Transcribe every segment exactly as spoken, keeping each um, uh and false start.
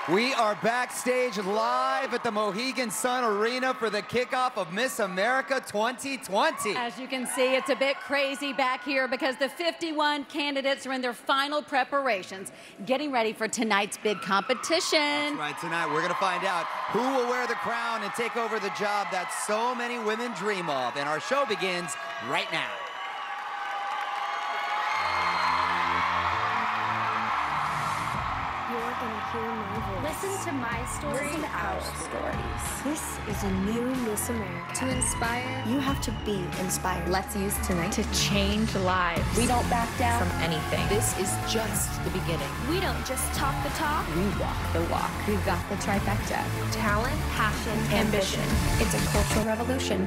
We are backstage live at the Mohegan Sun Arena for the kickoff of Miss America twenty twenty. As you can see, it's a bit crazy back here because the fifty-one candidates are in their final preparations, getting ready for tonight's big competition. That's right, tonight we're gonna find out who will wear the crown and take over the job that so many women dream of. And our show begins right now. You're gonna hear my voice. Listen to my story. Listen to our stories. This is a new Miss America. To inspire. You have to be inspired. Let's use tonight to change lives. We don't back down from anything. This is just the beginning. We don't just talk the talk. We walk the walk. We've got the trifecta. Talent, passion, ambition. It's a cultural revolution.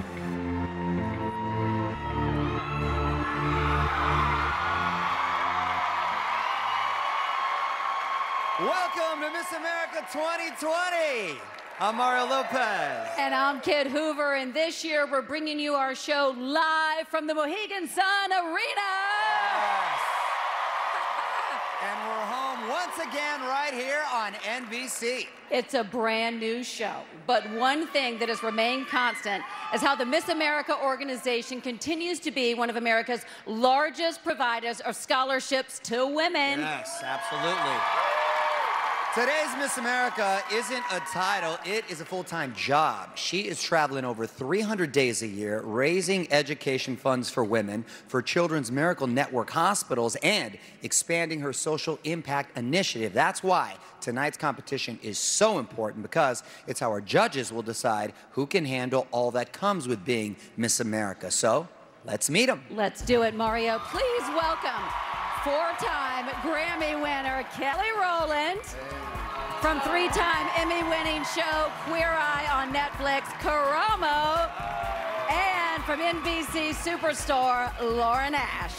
Welcome to Miss America twenty twenty. I'm Mario Lopez. And I'm Kid Hoover, and this year we're bringing you our show live from the Mohegan Sun Arena. Yes. And we're home once again right here on N B C. It's a brand new show, but one thing that has remained constant is how the Miss America organization continues to be one of America's largest providers of scholarships to women. Yes, absolutely. Today's Miss America isn't a title, it is a full-time job. She is traveling over three hundred days a year, raising education funds for women, for Children's Miracle Network hospitals, and expanding her social impact initiative. That's why tonight's competition is so important, because it's how our judges will decide who can handle all that comes with being Miss America. So, let's meet them. Let's do it, Mario. Please welcome four-time Grammy winner Kelly Rowland, from three-time Emmy-winning show Queer Eye on Netflix, Karamo, and from N B C superstar Lauren Ash.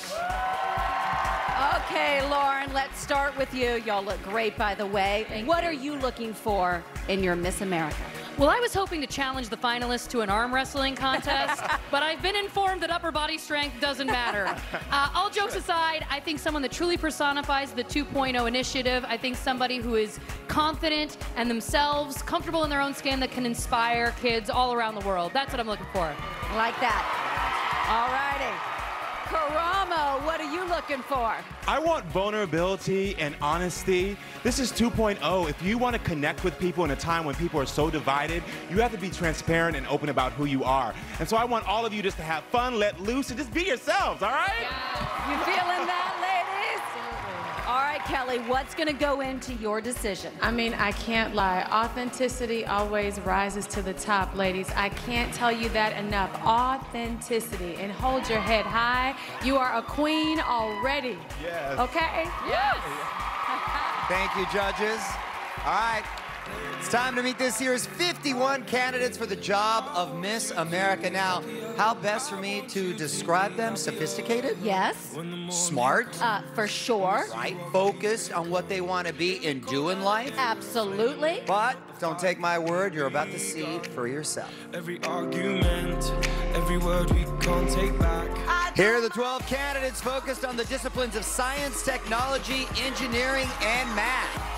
Okay, Lauren, let's start with you. Y'all look great, by the way. Thank what you. are you looking for in your Miss America? Well, I was hoping to challenge the finalists to an arm wrestling contest, but I've been informed that upper body strength doesn't matter. Uh, all jokes aside, I think someone that truly personifies the two point oh initiative, I think somebody who is confident and themselves, comfortable in their own skin, that can inspire kids all around the world. That's what I'm looking for. Like that. All righty. Karamo, what are you looking for? I want vulnerability and honesty. This is two point oh. If you want to connect with people in a time when people are so divided, you have to be transparent and open about who you are. And so I want all of you just to have fun, let loose, and just be yourselves, all right? Yeah. You feeling that, ladies? Absolutely. All right, Kelly, what's going to go into your decision? I mean, I can't lie. Authenticity always rises to the top, ladies. I can't tell you that enough. Authenticity. And hold your head high. You are a queen already. Yes. Okay? Yes. Thank you, judges. All right, it's time to meet this year's fifty-one candidates for the job of Miss America. Now, how best for me to describe them? Sophisticated? Yes. Smart? Uh, for sure. Right? Focused on what they want to be and do in life? Absolutely. But don't take my word, you're about to see for yourself. Every argument, every word we can't take back. Here are the twelve candidates focused on the disciplines of science, technology, engineering, and math.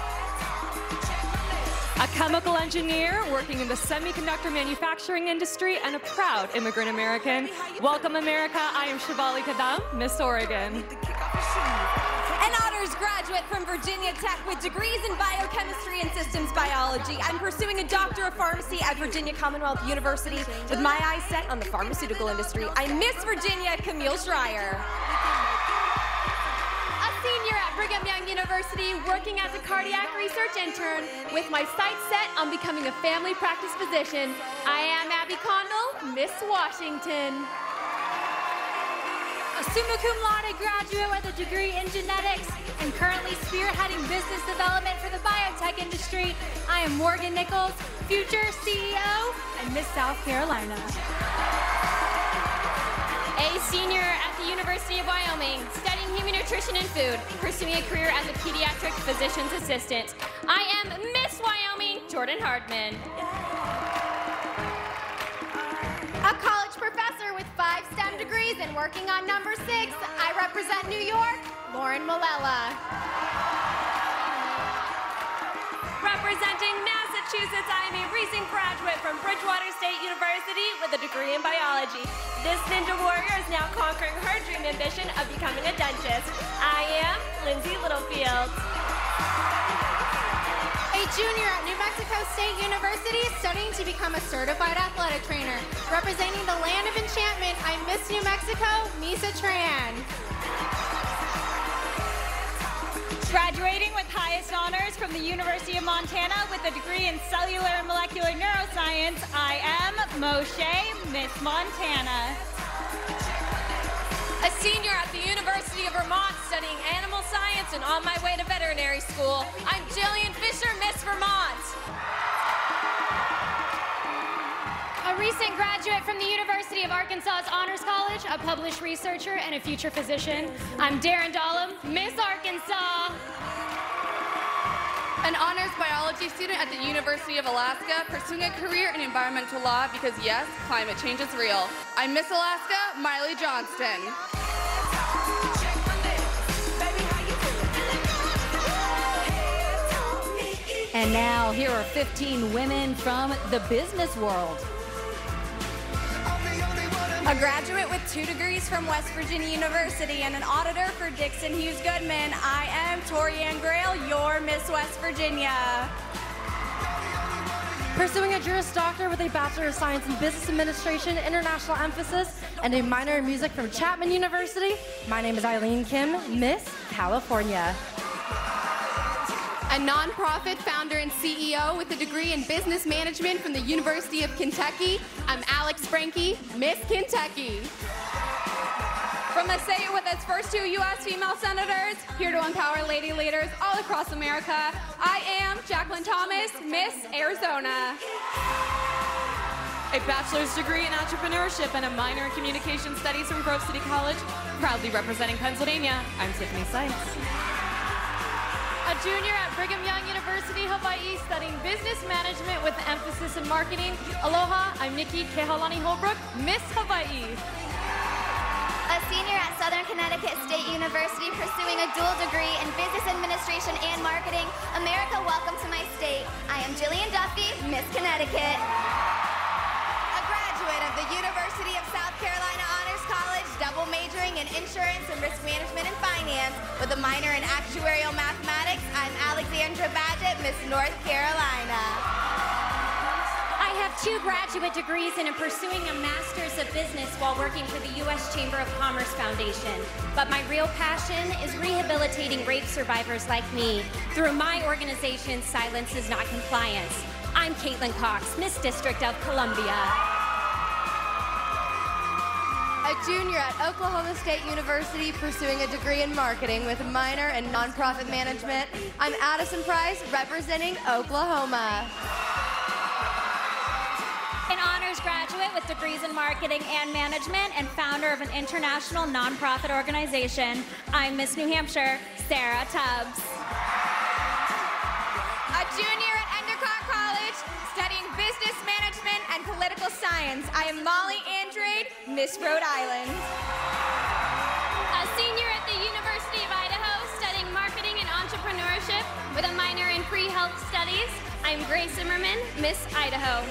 A chemical engineer working in the semiconductor manufacturing industry and a proud immigrant American. Welcome, America. I am Shivali Kadam, Miss Oregon. An honors graduate from Virginia Tech with degrees in biochemistry and systems biology. I'm pursuing a doctor of pharmacy at Virginia Commonwealth University with my eyes set on the pharmaceutical industry. I'm Miss Virginia Camille Schreier. A senior at Brigham Young University working as a cardiac research intern with my sights set on becoming a family practice physician. I am Abby Condell, Miss Washington. A summa cum laude graduate with a degree in genetics and currently spearheading business development for the biotech industry. I am Morgan Nichols, future C E O and Miss South Carolina. A senior at the University of Wyoming, studying human nutrition and food, pursuing a career as a pediatric physician's assistant. I am Miss Wyoming, Jordan Hardman. A college professor with five STEM degrees and working on number six, I represent New York, Lauren Malella. Representing Massachusetts, I am a recent graduate from Bridgewater State University with a degree in biology. This ninja warrior is now conquering her dream ambition of becoming a dentist. I am Lindsay Littlefield. A junior at New Mexico State University studying to become a certified athletic trainer. Representing the land of enchantment, I'm Miss New Mexico, Misa Tran. Graduating with highest honors from the University of Montana with a degree in cellular and molecular neuroscience, I am Moshe, Miss Montana. A senior at the University of Vermont studying animal science and on my way to veterinary school, I'm Jillian Fisher, Miss Vermont. A recent graduate from the University of Arkansas's Honors College, a published researcher and a future physician, I'm Darren Dahlem, Miss Arkansas. An honors biology student at the University of Alaska, pursuing a career in environmental law because, yes, climate change is real. I'm Miss Alaska, Miley Johnston. And now, here are fifteen women from the business world. A graduate with two degrees from West Virginia University and an auditor for Dixon Hughes Goodman, I am Torianne Grail, your Miss West Virginia. Pursuing a Juris Doctor with a Bachelor of Science in Business Administration, international emphasis, and a minor in music from Chapman University, my name is Eileen Kim, Miss California. A nonprofit founder and C E O with a degree in business management from the University of Kentucky, I'm Alex Franke, Miss Kentucky. From a state with its first two U S female senators, here to empower lady leaders all across America, I am Jacqueline Thomas, Miss Arizona. A bachelor's degree in entrepreneurship and a minor in communication studies from Grove City College, proudly representing Pennsylvania, I'm Tiffany Sykes. A junior at Brigham Young University, Hawaii, studying business management with an emphasis in marketing. Aloha, I'm Nikki Kehalani Holbrook, Miss Hawaii. A senior at Southern Connecticut State University, pursuing a dual degree in business administration and marketing. America, welcome to my state. I am Jillian Duffy, Miss Connecticut. A graduate of the University of South Carolina Honors College, double majoring in insurance and risk management and finance with a minor in actuarial mathematics. I'm Alexandra Badgett, Miss North Carolina. I have two graduate degrees and am pursuing a master's of business while working for the U S Chamber of Commerce Foundation. But my real passion is rehabilitating rape survivors like me through my organization, Silence is Not Compliance. I'm Caitlin Cox, Miss District of Columbia. A junior at Oklahoma State University, pursuing a degree in marketing with a minor in nonprofit management. I'm Addison Price, representing Oklahoma. An honors graduate with degrees in marketing and management and founder of an international nonprofit organization, I'm Miss New Hampshire, Sarah Tubbs. A junior at Endicott College, studying business management and political science. I am Molly Andrade, Miss Rhode Island. A senior at the University of Idaho, studying marketing and entrepreneurship with a minor in pre-health studies. I'm Grace Zimmerman, Miss Idaho.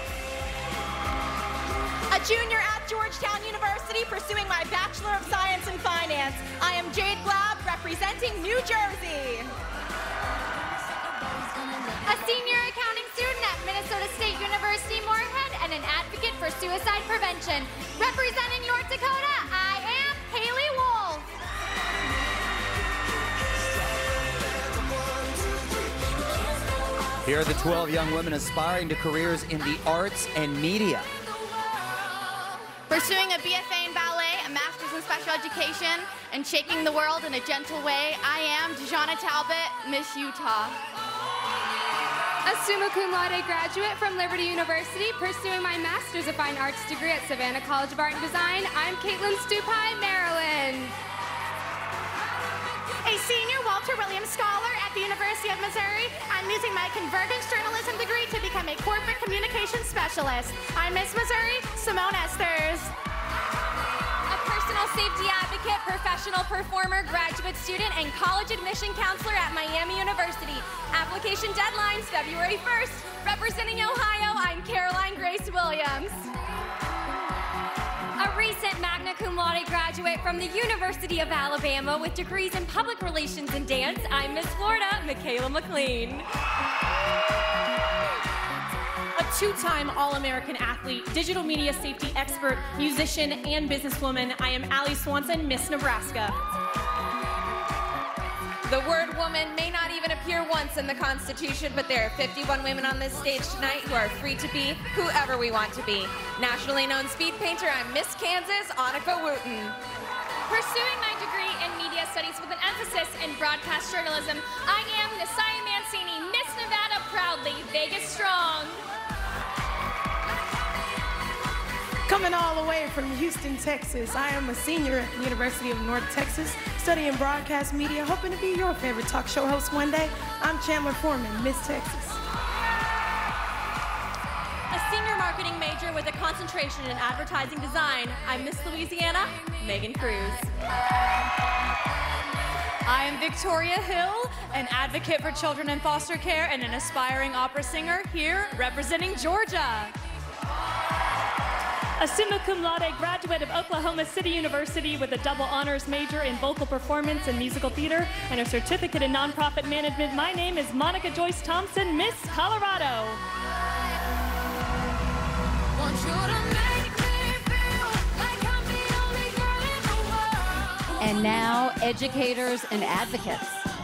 A junior at Georgetown University, pursuing my Bachelor of Science in Finance. I am Jade Glaub, representing New Jersey. A senior accounting student at Minnesota State University Moorhead and an advocate for suicide prevention. Representing North Dakota, I am Haley Wolf. Here are the twelve young women aspiring to careers in the arts and media. Pursuing a B F A in ballet, a master's in special education, and shaking the world in a gentle way, I am Dejana Talbot, Miss Utah. A summa cum laude graduate from Liberty University, pursuing my Master's of Fine Arts degree at Savannah College of Art and Design, I'm Caitlin Stupai, Maryland. A senior Walter Williams Scholar at the University of Missouri, I'm using my Convergence Journalism degree to become a corporate communications specialist. I'm Miss Missouri, Simone Esters. A personal safety advocate, professional performer, graduate student, and college admission counselor at Miami University. Application deadline February first. Representing Ohio, I'm Caroline Grace Williams. A recent magna cum laude graduate from the University of Alabama with degrees in public relations and dance, I'm Miss Florida, Michaela McLean. A two-time All-American athlete, digital media safety expert, musician, and businesswoman, I am Allie Swanson, Miss Nebraska. The word woman may not even appear once in the Constitution, but there are fifty-one women on this stage tonight who are free to be whoever we want to be. Nationally known speed painter, I'm Miss Kansas, Annika Wooten. Pursuing my degree in media studies with an emphasis in broadcast journalism, I am Nasaya Mancini, Miss Nevada proudly, Vegas strong. Coming all the way from Houston, Texas, I am a senior at the University of North Texas, studying broadcast media, hoping to be your favorite talk show host one day. I'm Chandler Foreman, Miss Texas. A senior marketing major with a concentration in advertising design, I'm Miss Louisiana, Megan Cruz. I am Victoria Hill, an advocate for children in foster care and an aspiring opera singer here representing Georgia. A summa cum laude graduate of Oklahoma City University with a double honors major in vocal performance and musical theater and a certificate in nonprofit management, my name is Monica Joyce Thompson, Miss Colorado. And now, educators and advocates.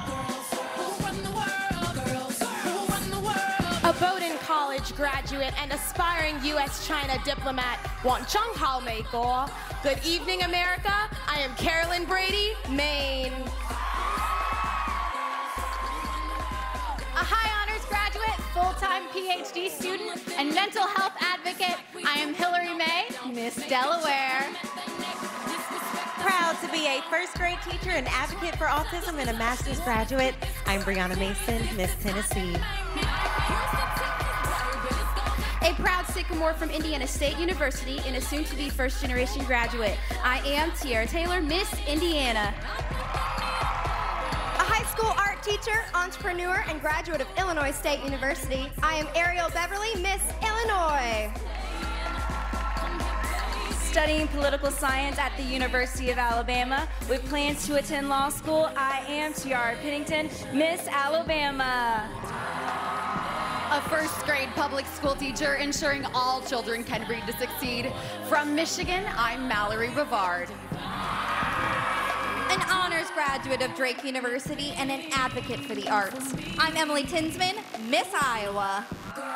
A Bowdoin College graduate and aspiring U S China diplomat, Wan Chung Hao Mei Go. Good evening, America. I am Carolyn Brady, Maine. A high honors graduate, full-time P H D student, and mental health advocate, I am Hillary May, Miss Delaware. Proud to be a first grade teacher and advocate for autism and a master's graduate, I'm Brianna Mason, Miss Tennessee. A proud Sycamore from Indiana State University and a soon-to-be first-generation graduate, I am Tiara Taylor, Miss Indiana. A high school art teacher, entrepreneur, and graduate of Illinois State University, I am Ariel Beverly, Miss Illinois. Studying political science at the University of Alabama with plans to attend law school, I am Tiara Pennington, Miss Alabama. A first-grade public school teacher ensuring all children can read to succeed. From Michigan, I'm Mallory Rivard. An honors graduate of Drake University and an advocate for the arts, I'm Emily Tinsman, Miss Iowa.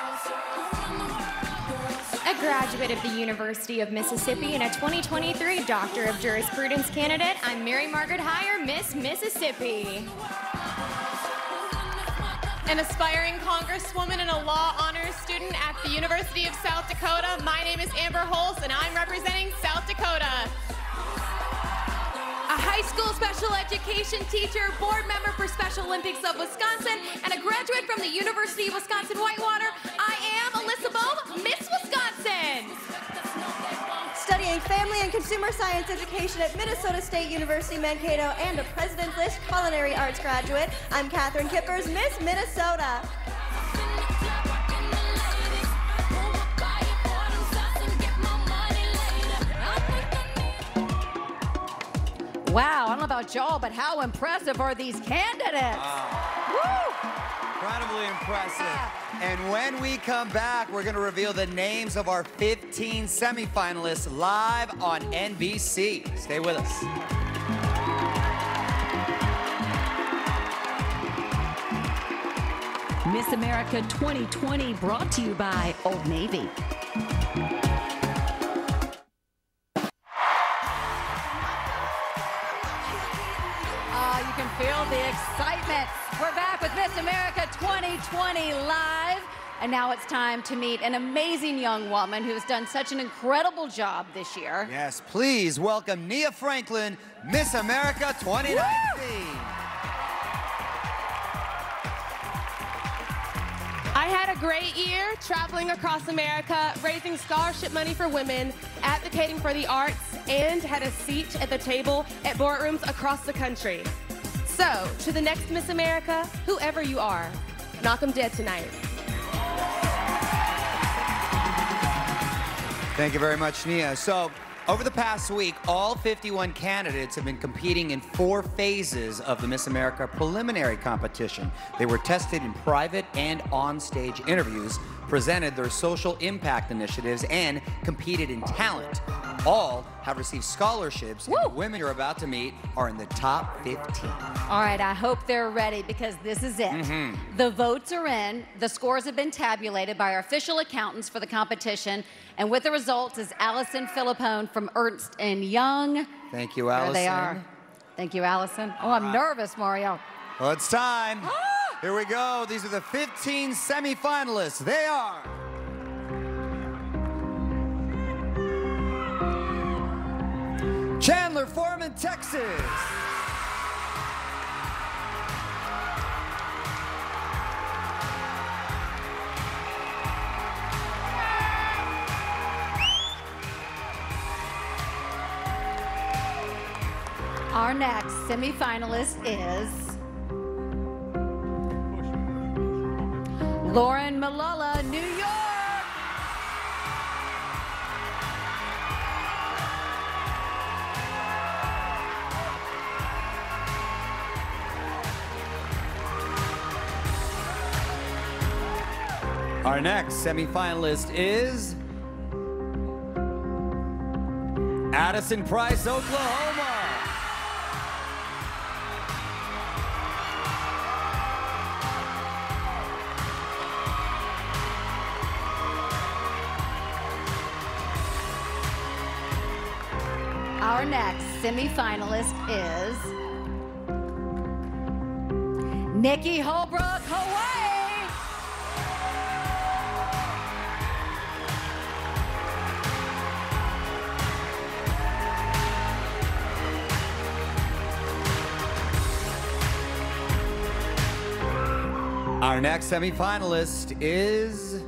A graduate of the University of Mississippi and a twenty twenty-three Doctor of Jurisprudence candidate, I'm Mary Margaret Heyer, Miss Mississippi. An aspiring congresswoman and a law honors student at the University of South Dakota, my name is Amber Holtz and I'm representing South Dakota. A high school special education teacher, board member for Special Olympics of Wisconsin, and a graduate from the University of Wisconsin-Whitewater, I am Alyssa Bohm, Miss Wisconsin. Studying family and consumer science education at Minnesota State University Mankato and a President's List culinary arts graduate, I'm Katherine Kippers, Miss Minnesota. Wow, I don't know about y'all, but how impressive are these candidates? Wow. Woo! Incredibly impressive. And when we come back, we're going to reveal the names of our fifteen semifinalists live on N B C. Stay with us. Miss America twenty twenty brought to you by Old Navy. Uh, you can feel the excitement. We're back with Miss America twenty twenty live. And now it's time to meet an amazing young woman who's done such an incredible job this year. Yes, please welcome Nia Franklin, Miss America twenty nineteen. I had a great year traveling across America, raising scholarship money for women, advocating for the arts, and had a seat at the table at boardrooms across the country. So, to the next Miss America, whoever you are, knock 'em dead tonight. Thank you very much, Nia. So, over the past week, all fifty-one candidates have been competing in four phases of the Miss America preliminary competition. They were tested in private and on-stage interviews, presented their social impact initiatives, and competed in talent. All have received scholarships, and the women you're about to meet are in the top fifteen. All right, I hope they're ready because this is it. Mhm. The votes are in. The scores have been tabulated by our official accountants for the competition. And with the results is Allison Philippone from Ernst and Young. Thank you, Allison. There they are. Thank you, Allison. Oh, I'm nervous, Mario. Well, it's time. Here we go. These are the fifteen semifinalists. They are... Chandler, Foreman, Texas. Our next semifinalist is Lauren Malala, New York. Our next semifinalist is Addison Price, Oklahoma. Our next semifinalist is Nikki Holbrook, Hawaii. Our next semifinalist is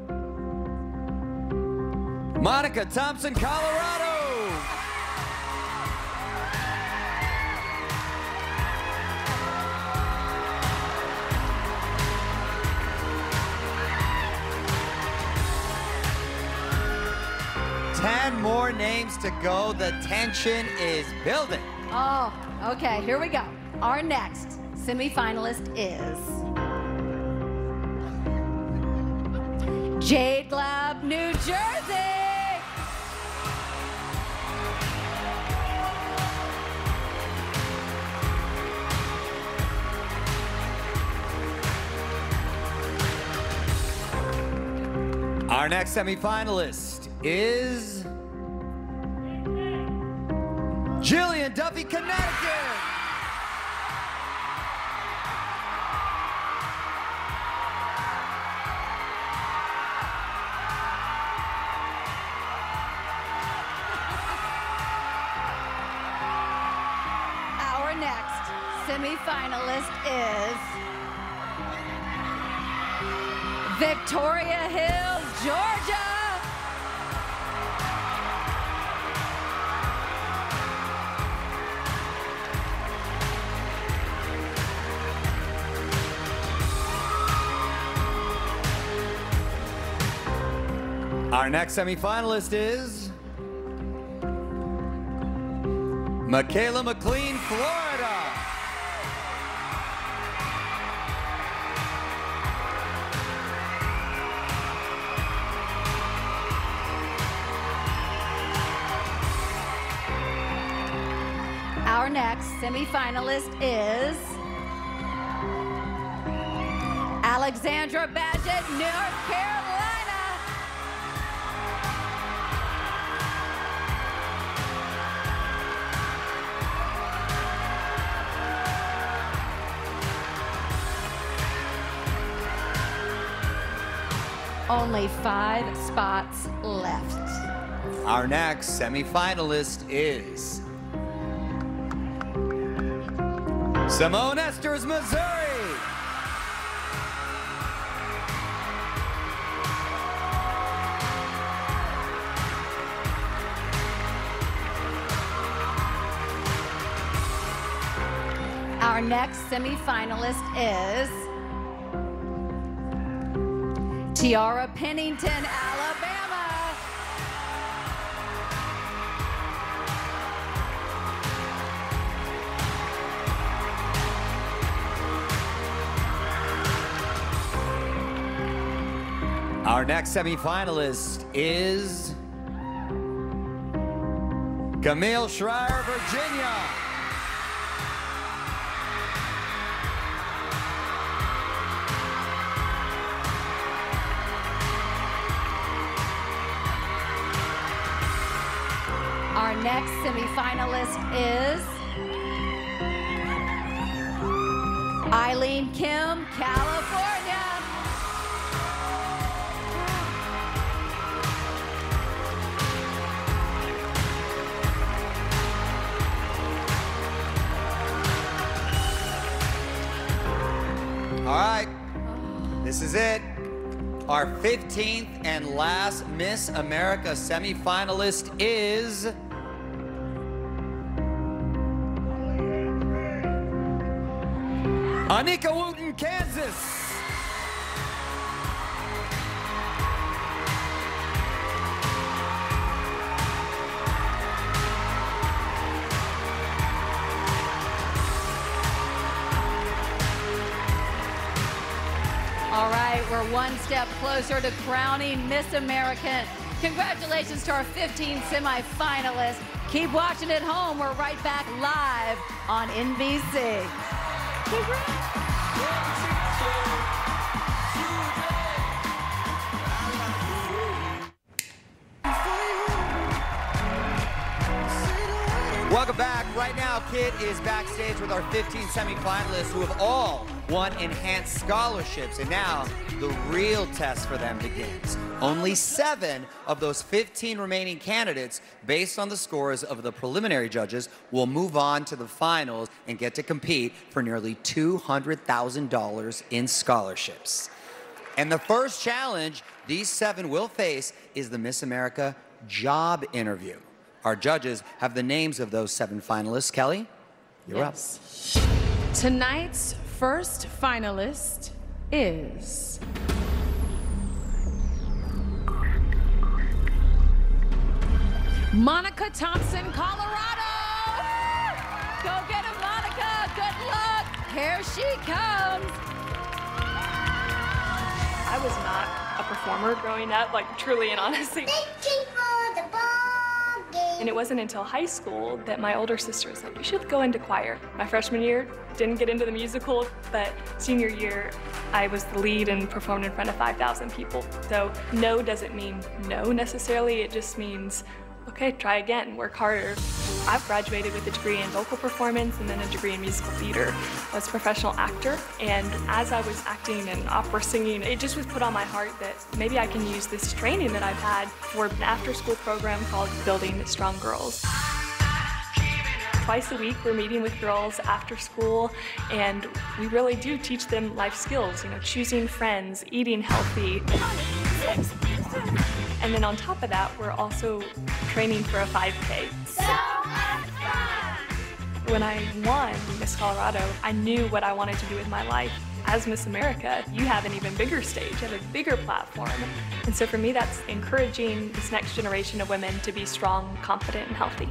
Monica Thompson, Colorado. Ten more names to go. The tension is building. Oh, okay, here we go. Our next semifinalist is Jade Glab, New Jersey. Our next semifinalist is Jillian Duffy, Connecticut. Our next semifinalist is Victoria Hills, Georgia. Our next semifinalist is Michaela McLean, Florida. Our next semifinalist is Alexandra Badgett, North Carolina. Only five spots left. Our next semifinalist is Simone Esters, Missouri. Our next semifinalist is Tiara Pennington, Alabama. Our next semifinalist is Camille Schreier, Virginia. Our next semifinalist is Eileen Kim, California. All right, this is it. Our fifteenth and last Miss America semifinalist is Anika Wooten, Kansas. All right, we're one step closer to crowning Miss America. Congratulations to our fifteen semifinalists. Keep watching at home. We're right back live on N B C. Welcome back. Right now, Kit is backstage with our fifteen semifinalists who have all won enhanced scholarships. And now, the real test for them begins. Only seven of those fifteen remaining candidates, based on the scores of the preliminary judges, will move on to the finals and get to compete for nearly two hundred thousand dollars in scholarships. And the first challenge these seven will face is the Miss America job interview. Our judges have the names of those seven finalists. Kelly, you're yes. up. Tonight's first finalist is Monica Thompson, Colorado. Go get him, Monica. Good luck. Here she comes. I was not a performer growing up, like truly and honestly. And it wasn't until high school that my older sister was like, you should go into choir. My freshman year, didn't get into the musical, but senior year, I was the lead and performed in front of five thousand people. So no doesn't mean no necessarily, it just means, okay, try again, work harder. I've graduated with a degree in vocal performance and then a degree in musical theater. I was a professional actor, and as I was acting and opera singing, it just was put on my heart that maybe I can use this training that I've had for an after-school program called Building Strong Girls. Twice a week, we're meeting with girls after school, and we really do teach them life skills, you know, choosing friends, eating healthy. And then on top of that, we're also training for a five K. So much fun! When I won Miss Colorado, I knew what I wanted to do with my life. As Miss America, you have an even bigger stage, you have a bigger platform. And so for me, that's encouraging this next generation of women to be strong, confident, and healthy.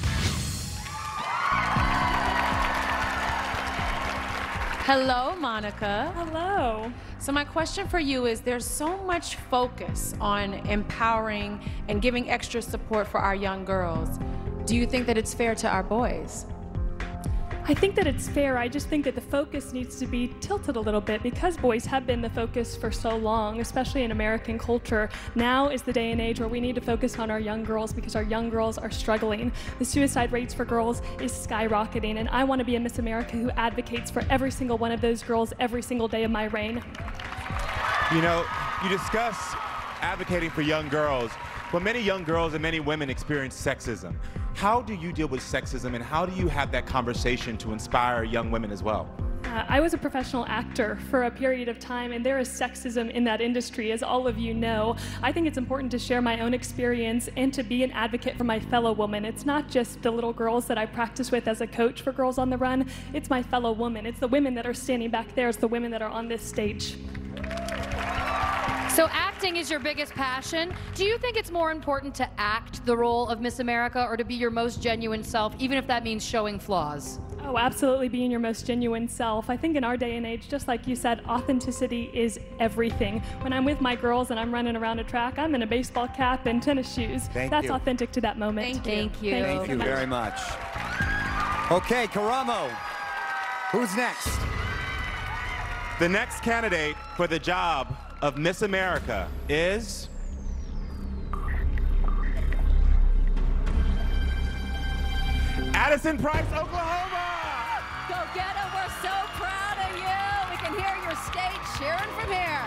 Hello, Monica. Hello. So my question for you is, there's so much focus on empowering and giving extra support for our young girls. Do you think that it's fair to our boys? I think that it's fair. I just think that the focus needs to be tilted a little bit because boys have been the focus for so long, especially in American culture. Now is the day and age where we need to focus on our young girls because our young girls are struggling. The suicide rates for girls is skyrocketing, and I want to be a Miss America who advocates for every single one of those girls every single day of my reign. You know, you discuss advocating for young girls, but many young girls and many women experience sexism. How do you deal with sexism, and how do you have that conversation to inspire young women as well? Uh, I was a professional actor for a period of time, and there is sexism in that industry, as all of you know. I think it's important to share my own experience and to be an advocate for my fellow woman. It's not just the little girls that I practice with as a coach for Girls on the Run. It's my fellow women. It's the women that are standing back there. It's the women that are on this stage. So acting is your biggest passion. Do you think it's more important to act the role of Miss America or to be your most genuine self, even if that means showing flaws? Oh, absolutely being your most genuine self. I think in our day and age, just like you said, authenticity is everything. When I'm with my girls and I'm running around a track, I'm in a baseball cap and tennis shoes. Thank That's you. authentic to that moment. Thank you. Thank you. Thank you so very much. Okay, Karamo, who's next? The next candidate for the job of Miss America is Addison Price, Oklahoma. Go get them. We're so proud of you. We can hear your state cheering from here.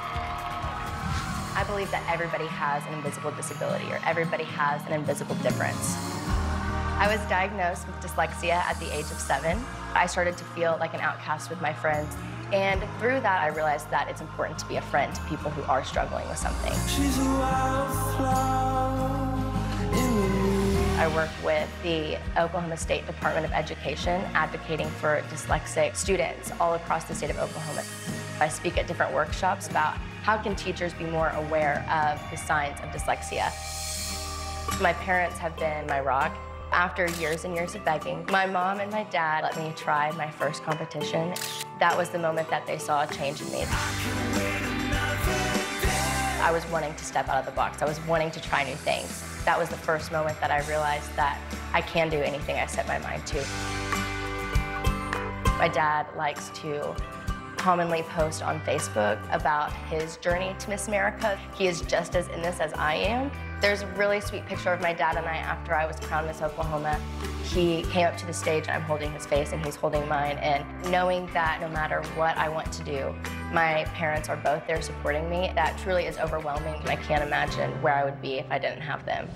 I believe that everybody has an invisible disability, or everybody has an invisible difference. I was diagnosed with dyslexia at the age of seven. I started to feel like an outcast with my friends. And through that, I realized that it's important to be a friend to people who are struggling with something. She's a wildflower in the wind. I work with the Oklahoma State Department of Education, advocating for dyslexic students all across the state of Oklahoma. I speak at different workshops about how can teachers be more aware of the signs of dyslexia. My parents have been my rock. After years and years of begging, my mom and my dad let me try my first competition. That was the moment that they saw a change in me. I was wanting to step out of the box. I was wanting to try new things. That was the first moment that I realized that I can do anything I set my mind to. My dad likes to commonly post on Facebook about his journey to Miss America. He is just as in this as I am. There's a really sweet picture of my dad and I after I was crowned Miss Oklahoma. He came up to the stage and I'm holding his face and he's holding mine, and knowing that no matter what I want to do, my parents are both there supporting me, that truly is overwhelming. I can't imagine where I would be if I didn't have them.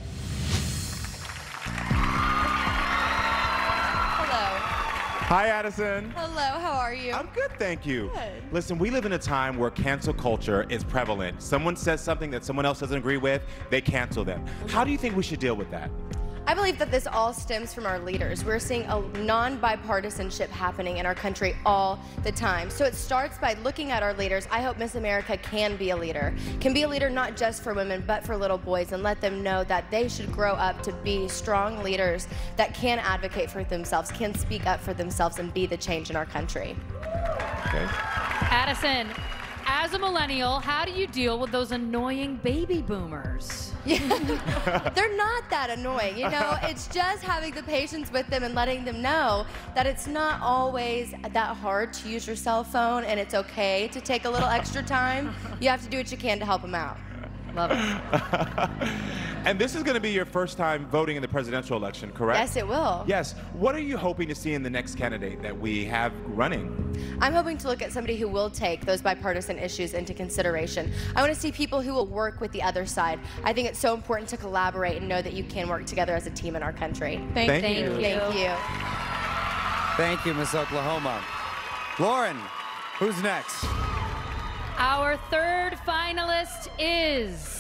Hello. Hi, Addison. Hello, how are you? I'm good, thank you. Good. Listen, we live in a time where cancel culture is prevalent. Someone says something that someone else doesn't agree with, they cancel them. How do you think we should deal with that? I believe that this all stems from our leaders. We're seeing a non-bipartisanship happening in our country all the time. So it starts by looking at our leaders. I hope Miss America can be a leader, can be a leader not just for women, but for little boys, and let them know that they should grow up to be strong leaders that can advocate for themselves, can speak up for themselves, and be the change in our country. Okay. Addison, as a millennial, how do you deal with those annoying baby boomers? They're not that annoying, you know? It's just having the patience with them and letting them know that it's not always that hard to use your cell phone, and it's okay to take a little extra time. You have to do what you can to help them out. Love it. And this is going to be your first time voting in the presidential election, correct? Yes, it will. Yes. What are you hoping to see in the next candidate that we have running? I'm hoping to look at somebody who will take those bipartisan issues into consideration. I want to see people who will work with the other side. I think it's so important to collaborate and know that you can work together as a team in our country. Thank, Thank you. you. Thank you. Thank you, Miss Oklahoma. Lauren, who's next? Our third finalist is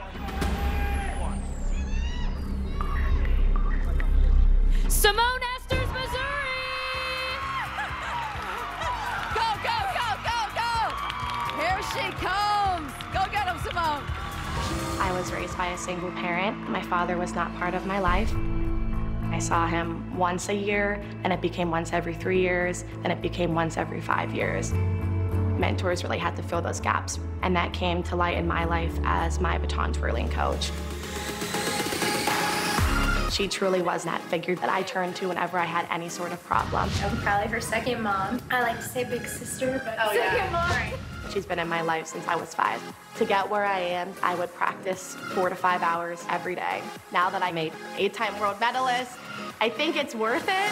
Simone Esters, Missouri! Go, go, go, go, go! Here she comes. Go get him, Simone. I was raised by a single parent. My father was not part of my life. I saw him once a year, and it became once every three years, and it became once every five years. Mentors really had to fill those gaps, and that came to light in my life as my baton twirling coach. She truly was that figure that I turned to whenever I had any sort of problem. I'm probably her second mom. I like to say big sister, but Oh, second yeah. mom. Right. She's been in my life since I was five. To get where I am, I would practice four to five hours every day. Now that I'm a eight-time world medalist, I think it's worth it.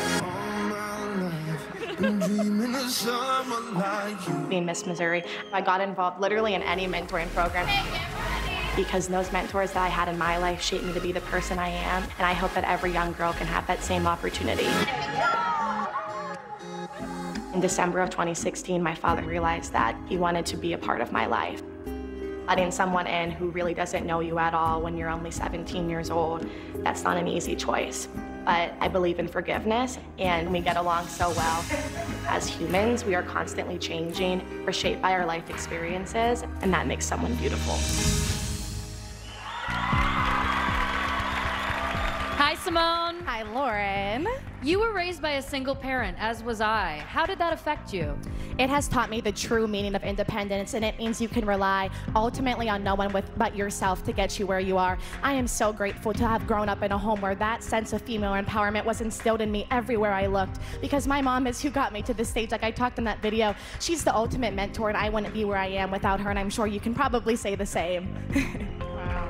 Being Miss Missouri, I got involved literally in any mentoring program because those mentors that I had in my life shaped me to be the person I am, and I hope that every young girl can have that same opportunity. In December of twenty sixteen, my father realized that he wanted to be a part of my life. Letting someone in who really doesn't know you at all when you're only seventeen years old, that's not an easy choice. But I believe in forgiveness, and we get along so well. As humans, we are constantly changing. We're shaped by our life experiences, and that makes someone beautiful. Hi, Simone. Hi, Lauren. You were raised by a single parent, as was I. How did that affect you? It has taught me the true meaning of independence, and it means you can rely ultimately on no one with, but yourself to get you where you are. I am so grateful to have grown up in a home where that sense of female empowerment was instilled in me everywhere I looked, because my mom is who got me to this stage. Like I talked in that video, she's the ultimate mentor, and I wouldn't be where I am without her, and I'm sure you can probably say the same. Wow.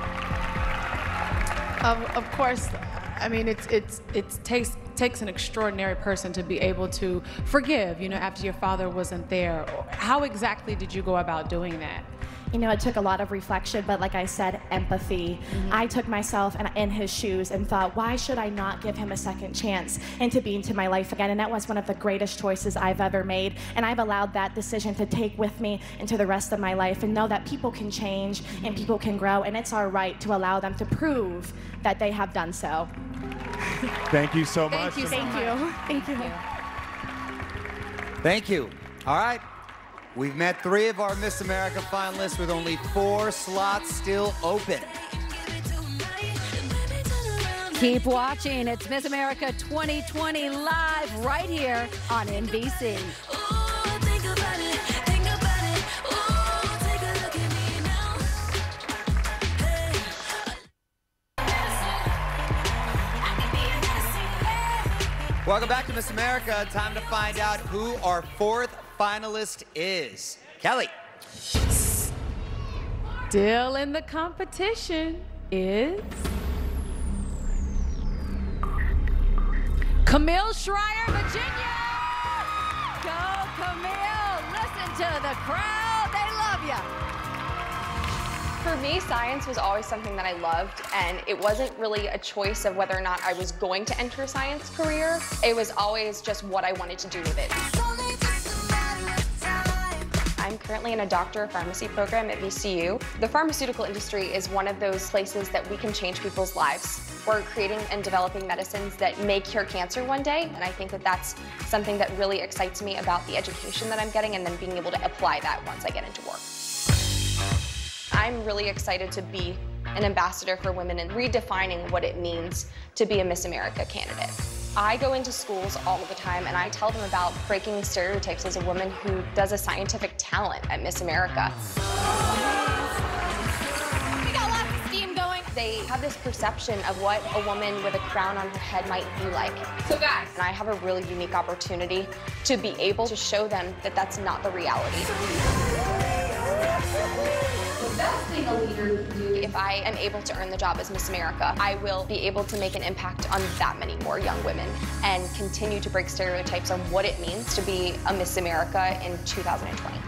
Of, of course, I mean, it's, it's, it takes, takes an extraordinary person to be able to forgive, you know, after your father wasn't there. How exactly did you go about doing that? You know, it took a lot of reflection, but like I said, empathy. Mm-hmm. I took myself in, in his shoes and thought, why should I not give him a second chance into being into my life again? And that was one of the greatest choices I've ever made. And I've allowed that decision to take with me into the rest of my life and know that people can change and people can grow, and it's our right to allow them to prove that they have done so. Thank you so much. Thank you, thank you. Thank you. Thank you. All right. We've met three of our Miss America finalists with only four slots still open. Keep watching. It's Miss America twenty twenty live right here on N B C. Welcome back to Miss America. Time to find out who our fourth finalist is. Kelly. Still in the competition is Camille Schreier, Virginia. Go, Camille. Listen to the crowd. They love you. For me, science was always something that I loved, and it wasn't really a choice of whether or not I was going to enter a science career. It was always just what I wanted to do with it. I'm currently in a Doctor of Pharmacy program at V C U. The pharmaceutical industry is one of those places that we can change people's lives. We're creating and developing medicines that may cure cancer one day, and I think that that's something that really excites me about the education that I'm getting and then being able to apply that once I get into work. I'm really excited to be an ambassador for women and redefining what it means to be a Miss America candidate. I go into schools all the time and I tell them about breaking stereotypes as a woman who does a scientific talent at Miss America. We got lots of steam going. They have this perception of what a woman with a crown on her head might be like. So guys, and I have a really unique opportunity to be able to show them that that's not the reality. The best thing a leader can do, if I am able to earn the job as Miss America, I will be able to make an impact on that many more young women and continue to break stereotypes on what it means to be a Miss America in two thousand twenty.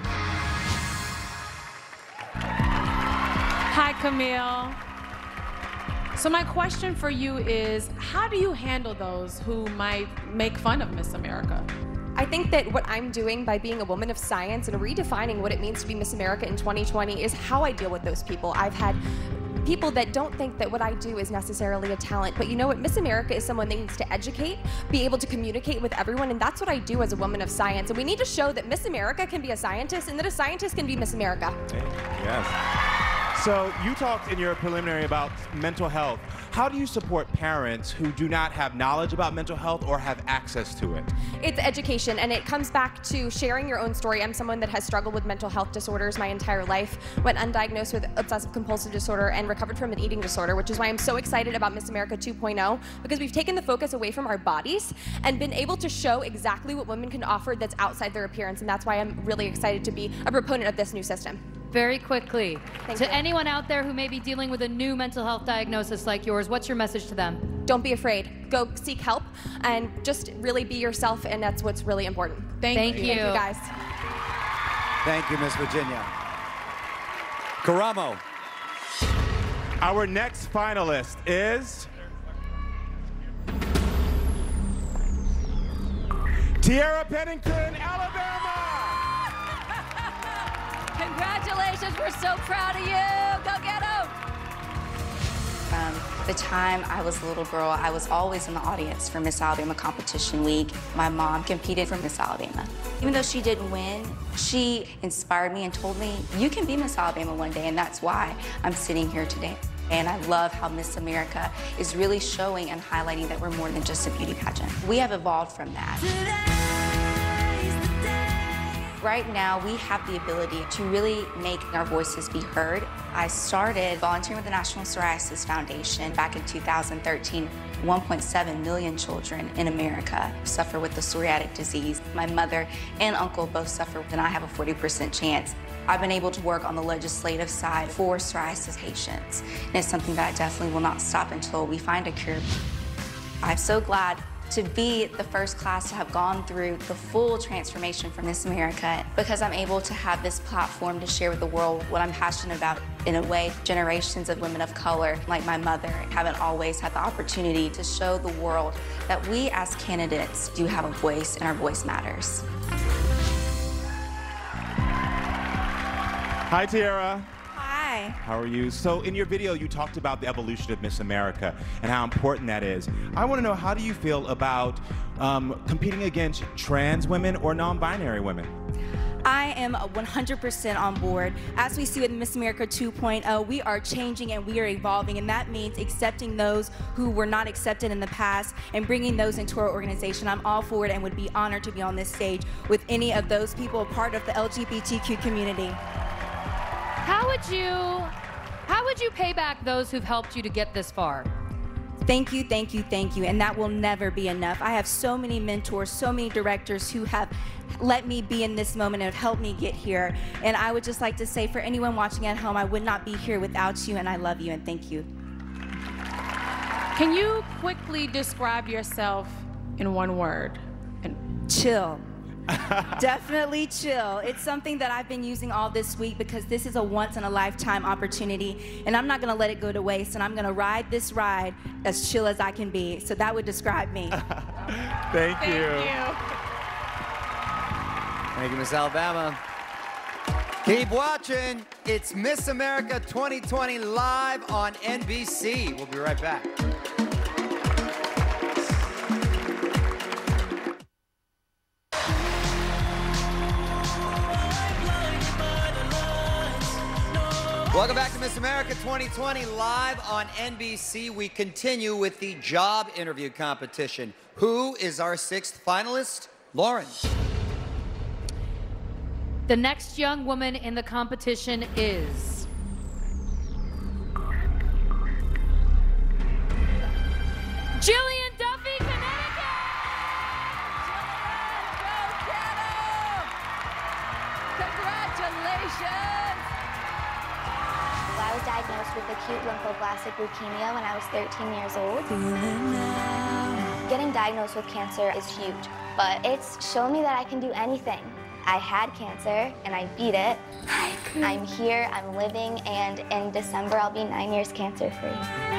Hi, Camille. So my question for you is, how do you handle those who might make fun of Miss America? I think that what I'm doing by being a woman of science and redefining what it means to be Miss America in twenty twenty is how I deal with those people. I've had people that don't think that what I do is necessarily a talent, but you know what? Miss America is someone that needs to educate, be able to communicate with everyone, and that's what I do as a woman of science. And we need to show that Miss America can be a scientist and that a scientist can be Miss America. Yes. So you talked in your preliminary about mental health. How do you support parents who do not have knowledge about mental health or have access to it? It's education, and it comes back to sharing your own story. I'm someone that has struggled with mental health disorders my entire life, went undiagnosed with obsessive compulsive disorder, and recovered from an eating disorder, which is why I'm so excited about Miss America two point oh, because we've taken the focus away from our bodies and been able to show exactly what women can offer that's outside their appearance, and that's why I'm really excited to be a proponent of this new system. Very quickly, Thank to you. anyone out there who may be dealing with a new mental health diagnosis like yours, what's your message to them? Don't be afraid. Go seek help and just really be yourself, and that's what's really important. Thank, Thank you. you. Thank you, guys. Thank you, Miss Virginia. Karamo. Our next finalist is Tiara Pennington, Alabama. Congratulations, we're so proud of you. Go get them. From the time I was a little girl, I was always in the audience for Miss Alabama Competition Week. My mom competed for Miss Alabama. Even though she didn't win, she inspired me and told me, you can be Miss Alabama one day, and that's why I'm sitting here today. And I love how Miss America is really showing and highlighting that we're more than just a beauty pageant. We have evolved from that. Right now, we have the ability to really make our voices be heard. I started volunteering with the National Psoriasis Foundation back in two thousand thirteen. one point seven million children in America suffer with the psoriatic disease. My mother and uncle both suffer, and I have a forty percent chance. I've been able to work on the legislative side for psoriasis patients, and it's something that I definitely will not stop until we find a cure. I'm so glad to be the first class to have gone through the full transformation from Miss America, because I'm able to have this platform to share with the world what I'm passionate about. In a way, generations of women of color, like my mother, haven't always had the opportunity to show the world that we as candidates do have a voice, and our voice matters. Hi, Tiara. Hi. How are you? So in your video, you talked about the evolution of Miss America and how important that is. I want to know, how do you feel about um, competing against trans women or non-binary women? I am one hundred percent on board. As we see with Miss America two point oh, we are changing and we are evolving, and that means accepting those who were not accepted in the past and bringing those into our organization. I'm all for it and would be honored to be on this stage with any of those people part of the L G B T Q community. How would you, how would you pay back those who've helped you to get this far? Thank you, thank you, thank you, and that will never be enough. I have so many mentors, so many directors who have let me be in this moment and have helped me get here. And I would just like to say, for anyone watching at home, I would not be here without you, and I love you, and thank you. Can you quickly describe yourself in one word? And chill. Definitely chill. It's something that I've been using all this week because this is a once-in-a-lifetime opportunity, and I'm not going to let it go to waste, and I'm going to ride this ride as chill as I can be. So that would describe me. Thank you. Thank you. Thank you, Miss Alabama. Keep watching. It's Miss America twenty twenty live on N B C. We'll be right back. Welcome back to Miss America twenty twenty live on N B C. We continue with the job interview competition. Who is our sixth finalist? Lauren. The next young woman in the competition is Jillian Duffy, Connecticut! Jillian, go get 'em! Congratulations! I was diagnosed with acute lymphoblastic leukemia when I was thirteen years old. Getting diagnosed with cancer is huge, but it's shown me that I can do anything. I had cancer, and I beat it. I'm here, I'm living, and in December, I'll be nine years cancer-free.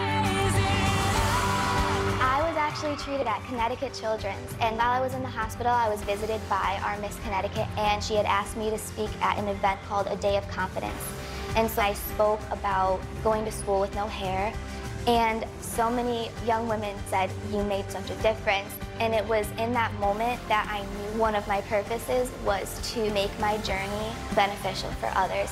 I was actually treated at Connecticut Children's, and while I was in the hospital, I was visited by our Miss Connecticut, and she had asked me to speak at an event called A Day of Confidence. And so I spoke about going to school with no hair, and so many young women said, you made such a difference. And it was in that moment that I knew one of my purposes was to make my journey beneficial for others.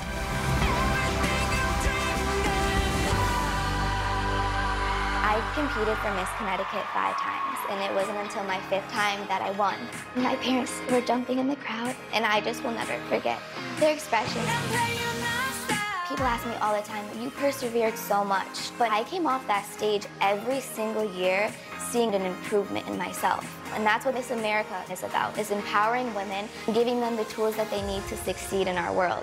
I competed for Miss Connecticut five times, and it wasn't until my fifth time that I won. My parents were jumping in the crowd, and I just will never forget their expressions. People ask me all the time, you persevered so much, but I came off that stage every single year seeing an improvement in myself. And that's what Miss America is about, is empowering women and giving them the tools that they need to succeed in our world.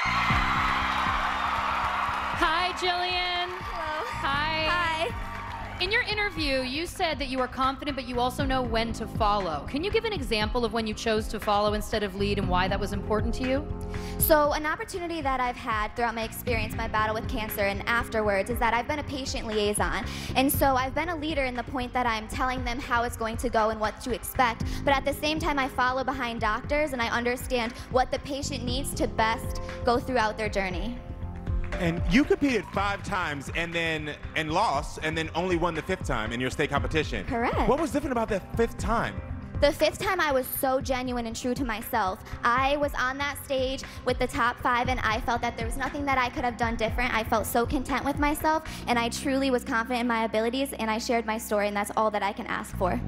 Hi, Jillian. Hello. Hi. Hi. In your interview, you said that you are confident, but you also know when to follow. Can you give an example of when you chose to follow instead of lead and why that was important to you? So an opportunity that I've had throughout my experience, my battle with cancer and afterwards, is that I've been a patient liaison. And so I've been a leader in the point that I'm telling them how it's going to go and what to expect. But at the same time, I follow behind doctors and I understand what the patient needs to best go throughout their journey. And you competed five times and then and lost and then only won the fifth time in your state competition. Correct. What was different about that fifth time? The fifth time I was so genuine and true to myself. I was on that stage with the top five and I felt that there was nothing that I could have done different. I felt so content with myself and I truly was confident in my abilities and I shared my story and that's all that I can ask for.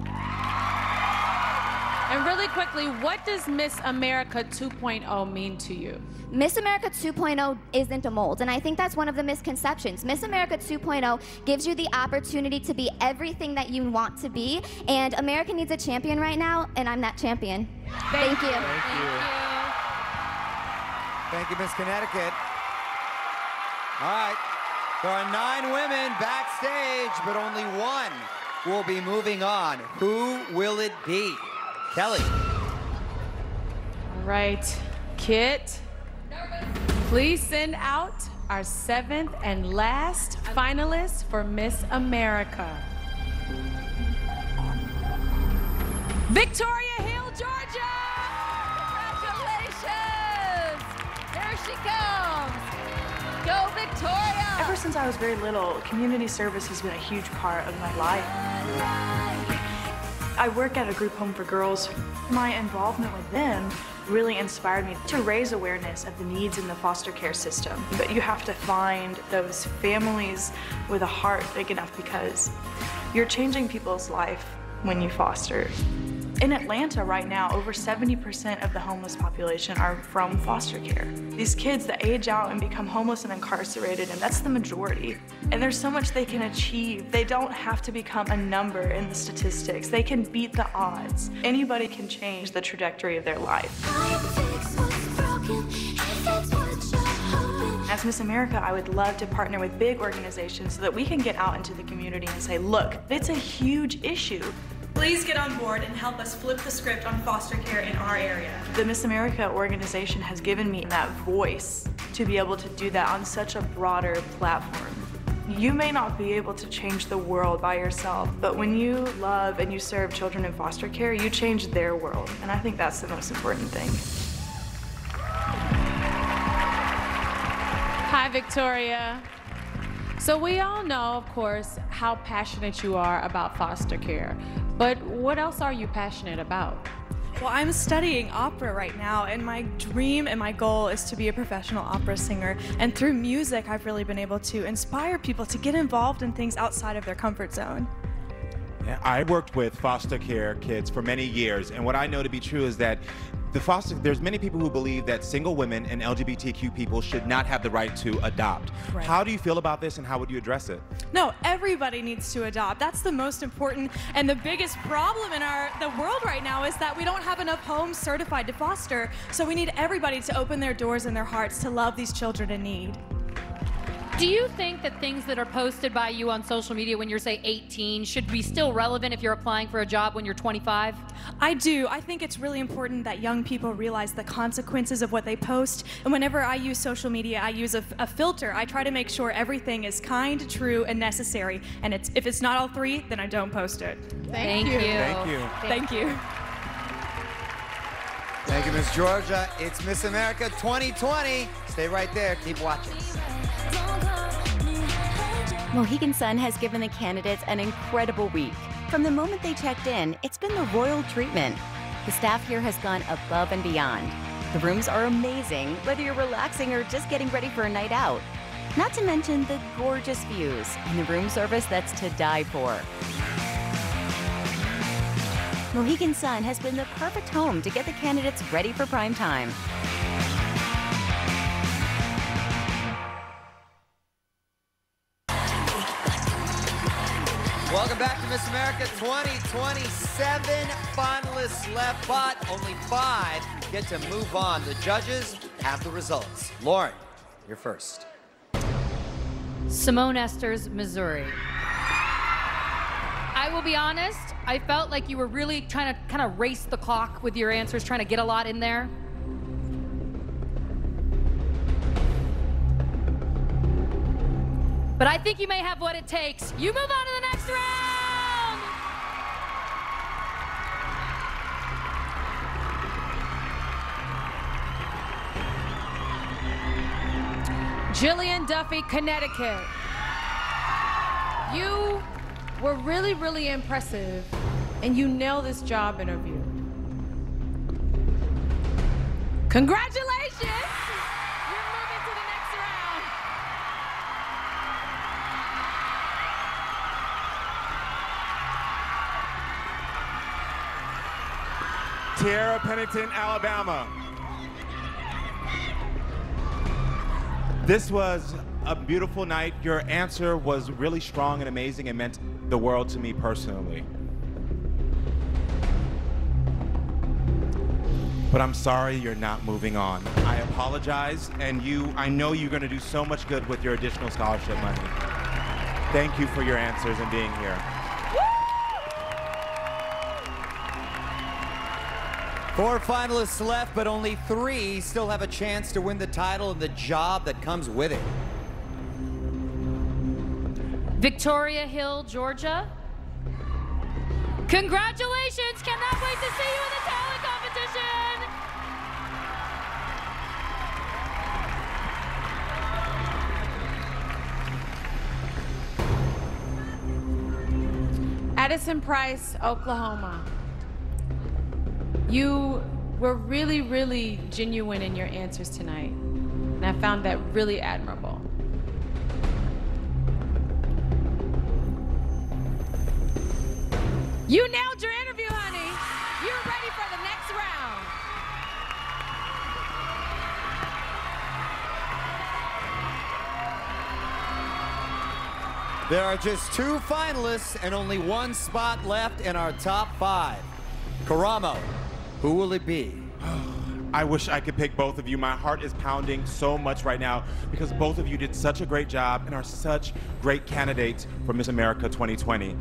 And really quickly, what does Miss America two point oh mean to you? Miss America two point oh isn't a mold, and I think that's one of the misconceptions. Miss America two point oh gives you the opportunity to be everything that you want to be, and America needs a champion right now, and I'm that champion. Thank, Thank you. Thank you. Thank you, Miss Connecticut. All right, there are nine women backstage, but only one will be moving on. Who will it be? Kelly. All right, Kit, please send out our seventh and last finalist for Miss America. Victoria Hill, Georgia! Congratulations! There she comes. Go, Victoria! Ever since I was very little, community service has been a huge part of my life. I work at a group home for girls. My involvement with them really inspired me to raise awareness of the needs in the foster care system. But you have to find those families with a heart big enough because you're changing people's life when you foster. In Atlanta right now, over seventy percent of the homeless population are from foster care. These kids that age out and become homeless and incarcerated, and that's the majority. And there's so much they can achieve. They don't have to become a number in the statistics. They can beat the odds. Anybody can change the trajectory of their life. As Miss America, I would love to partner with big organizations so that we can get out into the community and say, look, it's a huge issue. Please get on board and help us flip the script on foster care in our area. The Miss America organization has given me that voice to be able to do that on such a broader platform. You may not be able to change the world by yourself, but when you love and you serve children in foster care, you change their world, and I think that's the most important thing. Hi, Victoria. So we all know, of course, how passionate you are about foster care, but what else are you passionate about? Well, I'm studying opera right now, and my dream and my goal is to be a professional opera singer. And through music, I've really been able to inspire people to get involved in things outside of their comfort zone. Yeah, I worked with foster care kids for many years, and what I know to be true is that the foster, there's many people who believe that single women and L G B T Q people should not have the right to adopt. Right. How do you feel about this, and how would you address it? No, everybody needs to adopt. That's the most important and the biggest problem in our the world right now is that we don't have enough homes certified to foster. So we need everybody to open their doors and their hearts to love these children in need. Do you think that things that are posted by you on social media when you're, say, eighteen should be still relevant if you're applying for a job when you're twenty-five? I do. I think it's really important that young people realize the consequences of what they post. And whenever I use social media, I use a, a filter. I try to make sure everything is kind, true, and necessary. And it's, if it's not all three, then I don't post it. Thank, Thank you. you. Thank you. Thank you. Thank you, Miss Georgia. It's Miss America twenty twenty. Stay right there. Keep watching. Mohegan Sun has given the candidates an incredible week. From the moment they checked in, it's been the royal treatment. The staff here has gone above and beyond. The rooms are amazing, whether you're relaxing or just getting ready for a night out. Not to mention the gorgeous views and the room service that's to die for. Mohegan Sun has been the perfect home to get the candidates ready for prime time. Welcome back to Miss America twenty twenty-seven. Finalists left, but only five get to move on. The judges have the results. Lauren, you're first. Simone Esters, Missouri. I will be honest, I felt like you were really trying to kind of race the clock with your answers, trying to get a lot in there. But I think you may have what it takes. You move on to the next round! Jillian Duffy, Connecticut. You were really, really impressive, and you nailed this job interview. Congratulations! You're moving to the next round. Tierra Pennington, Alabama. This was a beautiful night. Your answer was really strong and amazing and meant the world to me personally. But I'm sorry you're not moving on. I apologize, and you, I know you're gonna do so much good with your additional scholarship money. Thank you for your answers and being here. Four finalists left, but only three still have a chance to win the title and the job that comes with it. Victoria Hill, Georgia. Congratulations! Cannot wait to see you in the talent competition! Addison Price, Oklahoma. You were really, really genuine in your answers tonight, and I found that really admirable. You nailed your interview, honey. You're ready for the next round. There are just two finalists and only one spot left in our top five. Karamo, who will it be? I wish I could pick both of you. My heart is pounding so much right now because both of you did such a great job and are such great candidates for Miss America twenty twenty.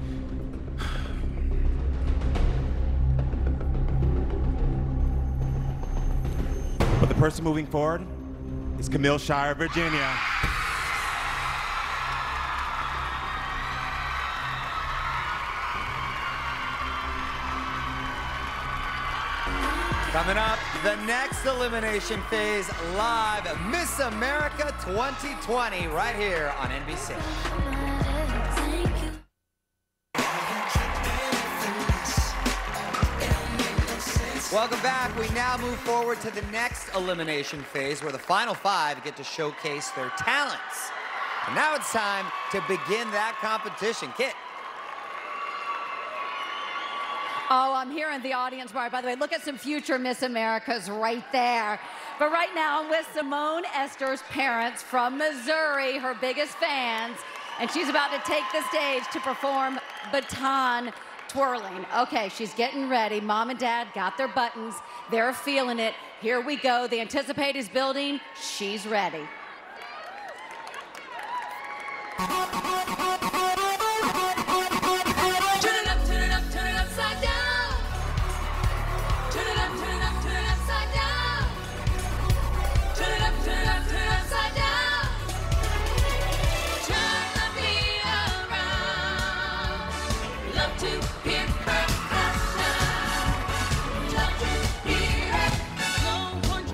But the person moving forward is Camille Shire, Virginia. Coming up, the next elimination phase live, Miss America twenty twenty, right here on N B C. Welcome back. We now move forward to the next elimination phase where the final five get to showcase their talents. And now it's time to begin that competition. Kit. Oh, I'm here in the audience bar. By the way, look at some future Miss Americas right there. But right now, I'm with Simone Esther's parents from Missouri, her biggest fans, and she's about to take the stage to perform baton twirling. Okay, she's getting ready. Mom and Dad got their buttons. They're feeling it. Here we go. The anticipate is building. She's ready.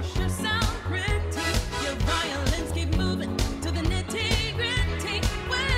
Your violins keep moving to the nitty-gritty.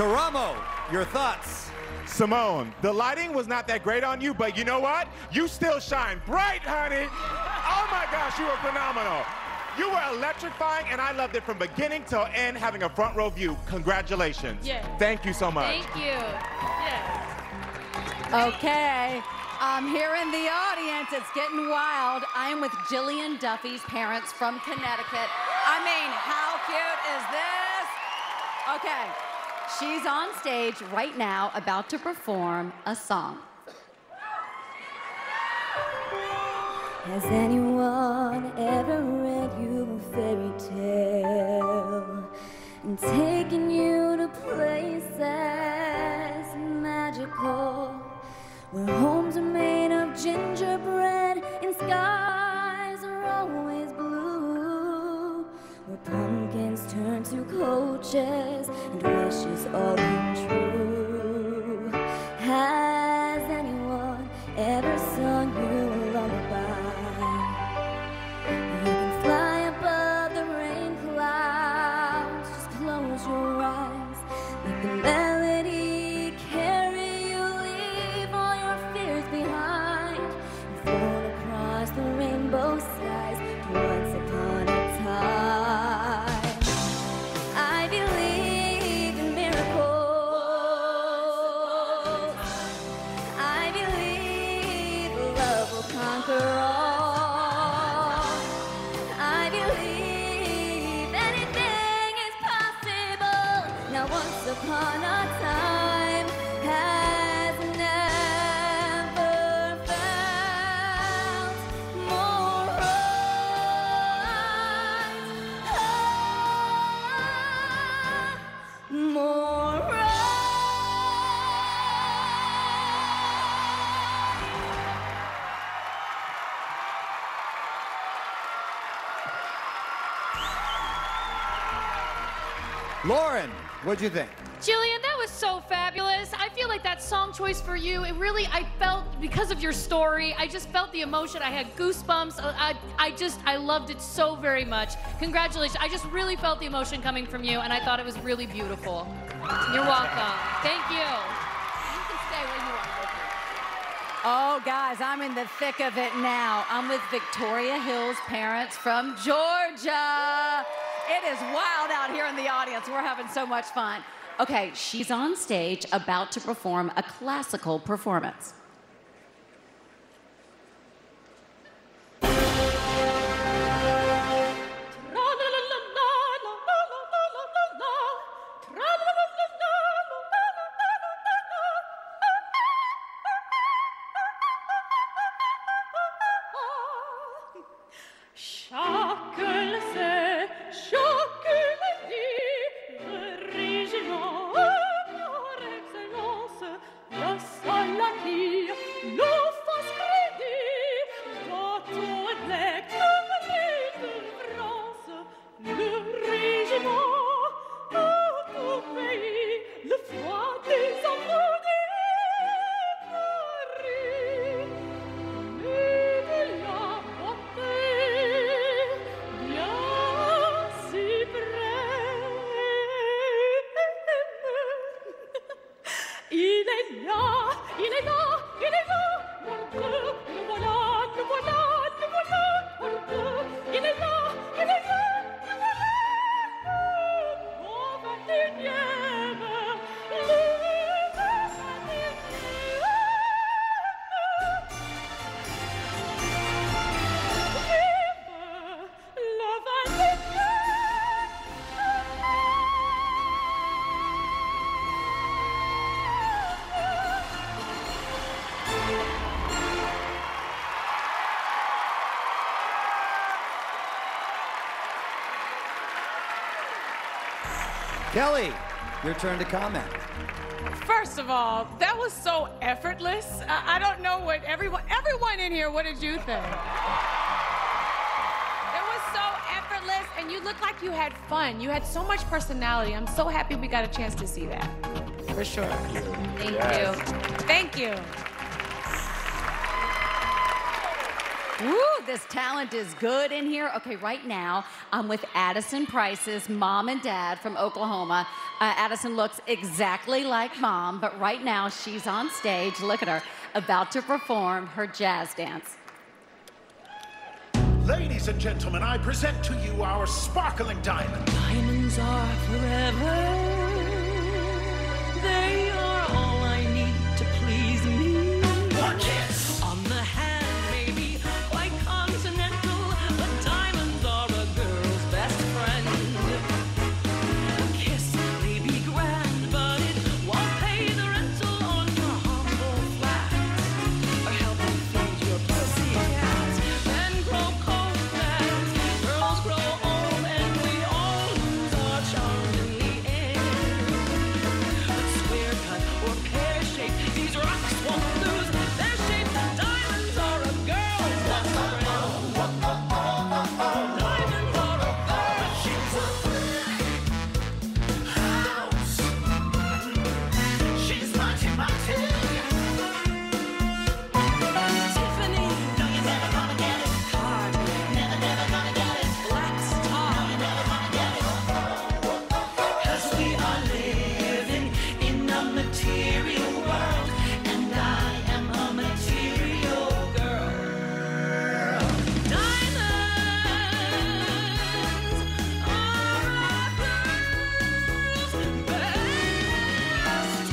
Karamo, your thoughts? Simone, the lighting was not that great on you, but you know what? You still shine bright, honey. Oh my gosh, you were phenomenal. You were electrifying, and I loved it from beginning till end, having a front row view. Congratulations. Yeah. Thank you so much. Thank you. Yeah. Okay. I'm here in the audience. It's getting wild. I am with Jillian Duffy's parents from Connecticut. I mean, how cute is this? Okay. She's on stage right now about to perform a song. Has anyone ever read you a fairy tale and taken you to places magical, where homes are made of gingerbread and skies are always blue, where pumpkins turn to coaches and wishes all come true? Has anyone ever sung you a lullaby? You can fly above the rain clouds, just close your eyes, let the melody carry you, leave all your fears behind, and float across the rainbow skies to once upon a time. I believe in miracles. I believe love will conquer all. I believe anything is possible. Now once upon a time has never felt more right. More right. Lauren, what'd you think? Jillian, that was so fabulous. I feel like that song choice for you, it really, I felt, because of your story, I just felt the emotion. I had goosebumps. I, I just, I loved it so very much. Congratulations. I just really felt the emotion coming from you, and I thought it was really beautiful. You're welcome. Thank you. You can stay where you are. Oh, guys, I'm in the thick of it now. I'm with Victoria Hill's parents from Georgia. It is wild out here in the audience. We're having so much fun. Okay, she's on stage about to perform a classical performance. Chacun sait, chacun le dit, le régiment par excellence, le salati, l'offense crédit, bateau élect, de France, le régiment, à tout pays, le froid des amours des Paris, et de la beauté, bien si près. Il est là, il est là, il est là, mon Dieu, le voilà, le voilà, le voilà, mon Dieu, il est là, il est là, le voilà, au vingt et unième, le vingt et unième. Vive le vingt et unième. Kelly, your turn to comment. First of all, that was so effortless. I, I don't know what everyone, everyone in here, what did you think? It was so effortless, and you looked like you had fun. You had so much personality. I'm so happy we got a chance to see that, for sure. Thank Yes. you. Thank you. Woo, this talent is good in here. Okay, right now, I'm with Addison Price's mom and dad from Oklahoma. Uh, Addison looks exactly like Mom, but right now she's on stage, look at her, about to perform her jazz dance. Ladies and gentlemen, I present to you our sparkling diamond. Diamonds are forever. They are all I need to please me. One kiss. On the hand, maybe quite continental, but diamonds are a girl's best friend. A kiss may be grand, but it won't pay the rental on your humble flat, or help you feed your pussy cat. Men grow cold as girls grow old, and we all lose our charm in the end. But square cut or pear shaped, these rocks won't lose their shape. Diamonds are a girl's best friend. Diamonds are a girl's House. She's mighty, mighty. Tiffany, no, you're never gonna get it. Card, never, never gonna get it. Black star, never gonna get it. 'Cause we are living in a material world, and I am a material girl. Diamonds are a girl's best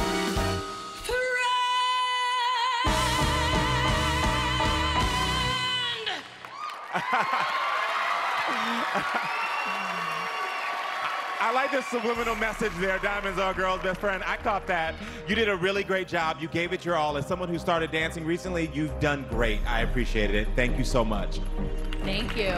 I like the subliminal message there. Diamonds are a girl's best friend. I caught that. You did a really great job. You gave it your all. As someone who started dancing recently, you've done great. I appreciated it. Thank you so much. Thank you.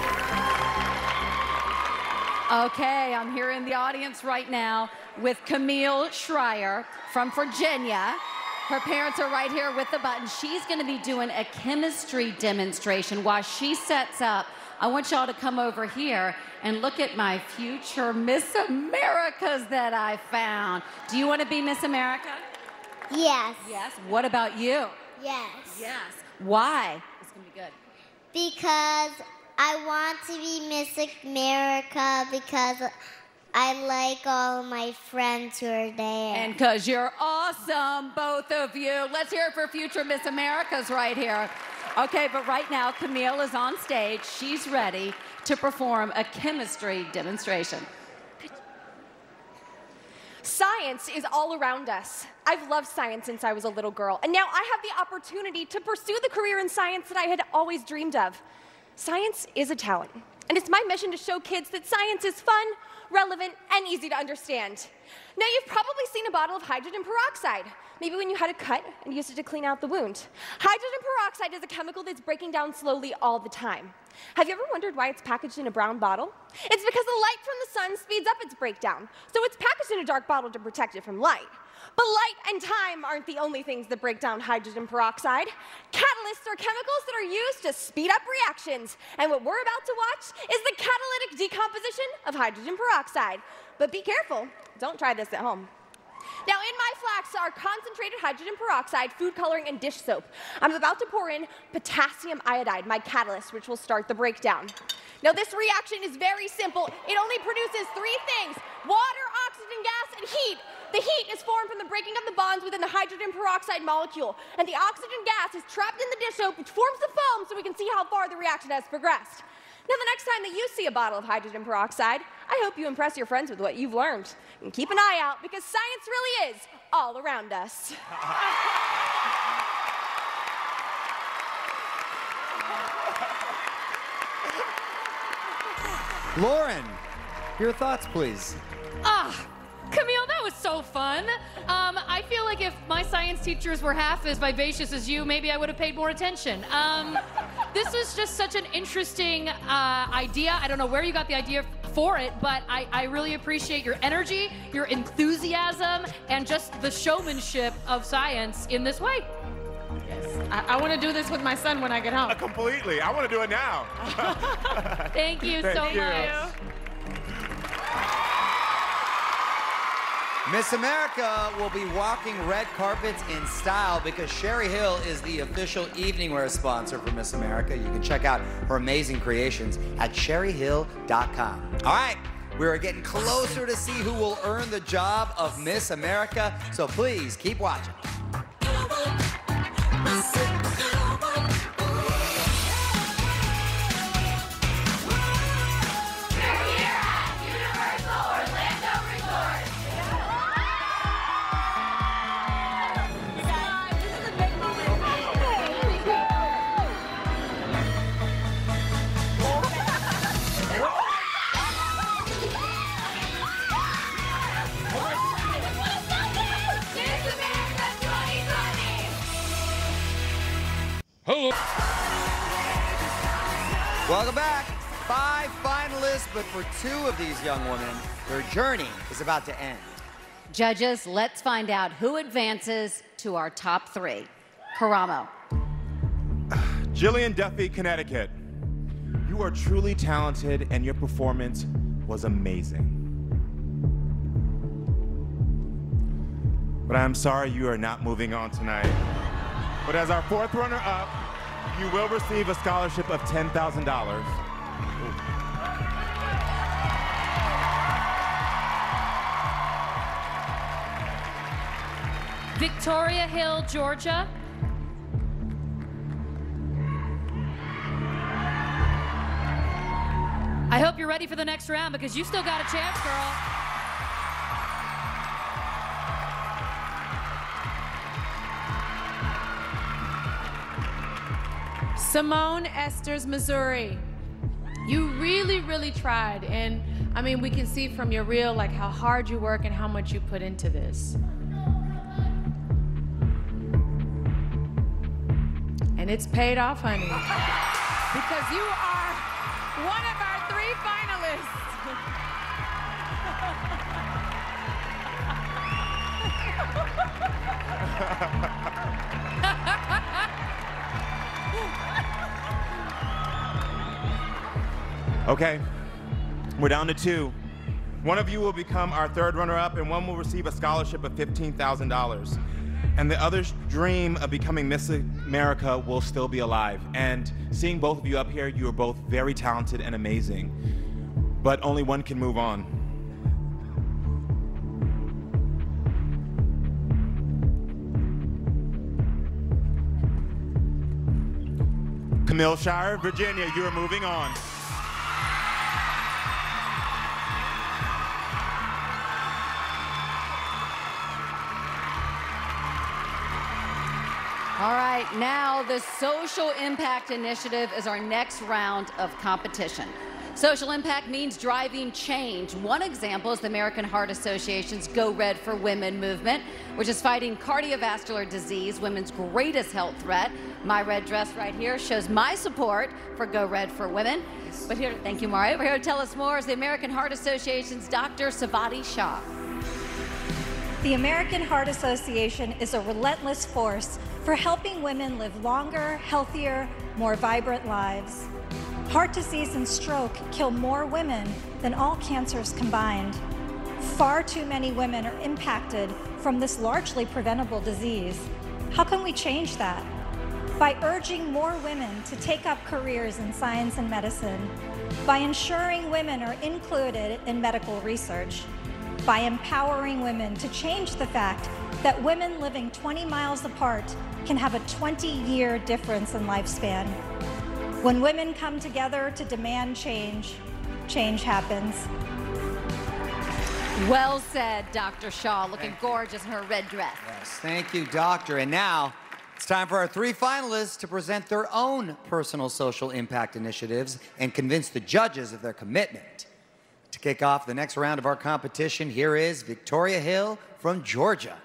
Okay, I'm here in the audience right now with Camille Schreier from Virginia. Her parents are right here with the button. She's going to be doing a chemistry demonstration. While she sets up, I want y'all to come over here and look at my future Miss Americas that I found. Do you want to be Miss America? Yes. Yes. What about you? Yes. Yes. Why? It's going to be good. Because I want to be Miss America because I like all of my friends who are there. And because you're awesome, both of you. Let's hear it for future Miss Americas right here. Okay, but right now, Camille is on stage. She's ready to perform a chemistry demonstration. Science is all around us. I've loved science since I was a little girl, and now I have the opportunity to pursue the career in science that I had always dreamed of. Science is a talent, and it's my mission to show kids that science is fun, relevant, and easy to understand. Now, you've probably seen a bottle of hydrogen peroxide, maybe when you had a cut and used it to clean out the wound. Hydrogen peroxide is a chemical that's breaking down slowly all the time. Have you ever wondered why it's packaged in a brown bottle? It's because the light from the sun speeds up its breakdown, so it's packaged in a dark bottle to protect it from light. But light and time aren't the only things that break down hydrogen peroxide. Catalysts are chemicals that are used to speed up reactions, and what we're about to watch is the catalytic decomposition of hydrogen peroxide. But be careful, don't try this at home. Now, in my flask are concentrated hydrogen peroxide, food coloring, and dish soap. I'm about to pour in potassium iodide, my catalyst, which will start the breakdown. Now, this reaction is very simple. It only produces three things: water, oxygen gas, and heat. The heat is formed from the breaking of the bonds within the hydrogen peroxide molecule, and the oxygen gas is trapped in the dish soap, which forms the foam so we can see how far the reaction has progressed. Now, the next time that you see a bottle of hydrogen peroxide, I hope you impress your friends with what you've learned. And keep an eye out, because science really is all around us. Lauren, your thoughts, please. Ah, Camille, that was so fun. Um, I feel like if my science teachers were half as vivacious as you, maybe I would have paid more attention. Um, this was just such an interesting uh, idea. I don't know where you got the idea for it, but I, I really appreciate your energy, your enthusiasm, and just the showmanship of science in this way. Yes. I, I want to do this with my son when I get home. Uh, completely. I want to do it now. Thank you Thank so you. much. Miss America will be walking red carpets in style because Sherry Hill is the official evening wear sponsor for Miss America. You can check out her amazing creations at sherry hill dot com. All right, We're getting closer to see who will earn the job of Miss America, so please keep watching. Hello. Welcome back. Five finalists, but for two of these young women, their journey is about to end. Judges, let's find out who advances to our top three. Karamo. Jillian Duffy, Connecticut. You are truly talented and your performance was amazing. But I'm sorry you are not moving on tonight. But as our fourth runner-up, you will receive a scholarship of ten thousand dollars. Victoria Hill, Georgia. I hope you're ready for the next round because you still got a chance, girl. Simone Esters, Missouri. You really, really tried. And I mean, we can see from your reel like how hard you work and how much you put into this. And it's paid off, honey. Because you are one of our three finalists. Okay, we're down to two. One of you will become our third runner-up and one will receive a scholarship of fifteen thousand dollars. And the other's dream of becoming Miss America will still be alive. And seeing both of you up here, you are both very talented and amazing. But only one can move on. Camille Shire, Virginia, you are moving on. All right, now the Social Impact Initiative is our next round of competition. Social impact means driving change. One example is the American Heart Association's Go Red for Women movement, which is fighting cardiovascular disease, women's greatest health threat. My red dress right here shows my support for Go Red for Women. But here, thank you, Mario. But here to tell us more is the American Heart Association's Doctor Savati Shah. The American Heart Association is a relentless force for helping women live longer, healthier, more vibrant lives. Heart disease and stroke kill more women than all cancers combined. Far too many women are impacted from this largely preventable disease. How can we change that? By urging more women to take up careers in science and medicine, by ensuring women are included in medical research, by empowering women to change the fact that women living twenty miles apart can have a twenty-year difference in lifespan. When women come together to demand change, change happens. Well said, Doctor Shaw, looking gorgeous in her red dress. Yes, thank you, Doctor. And now it's time for our three finalists to present their own personal social impact initiatives and convince the judges of their commitment. To kick off the next round of our competition, here is Victoria Hill from Georgia.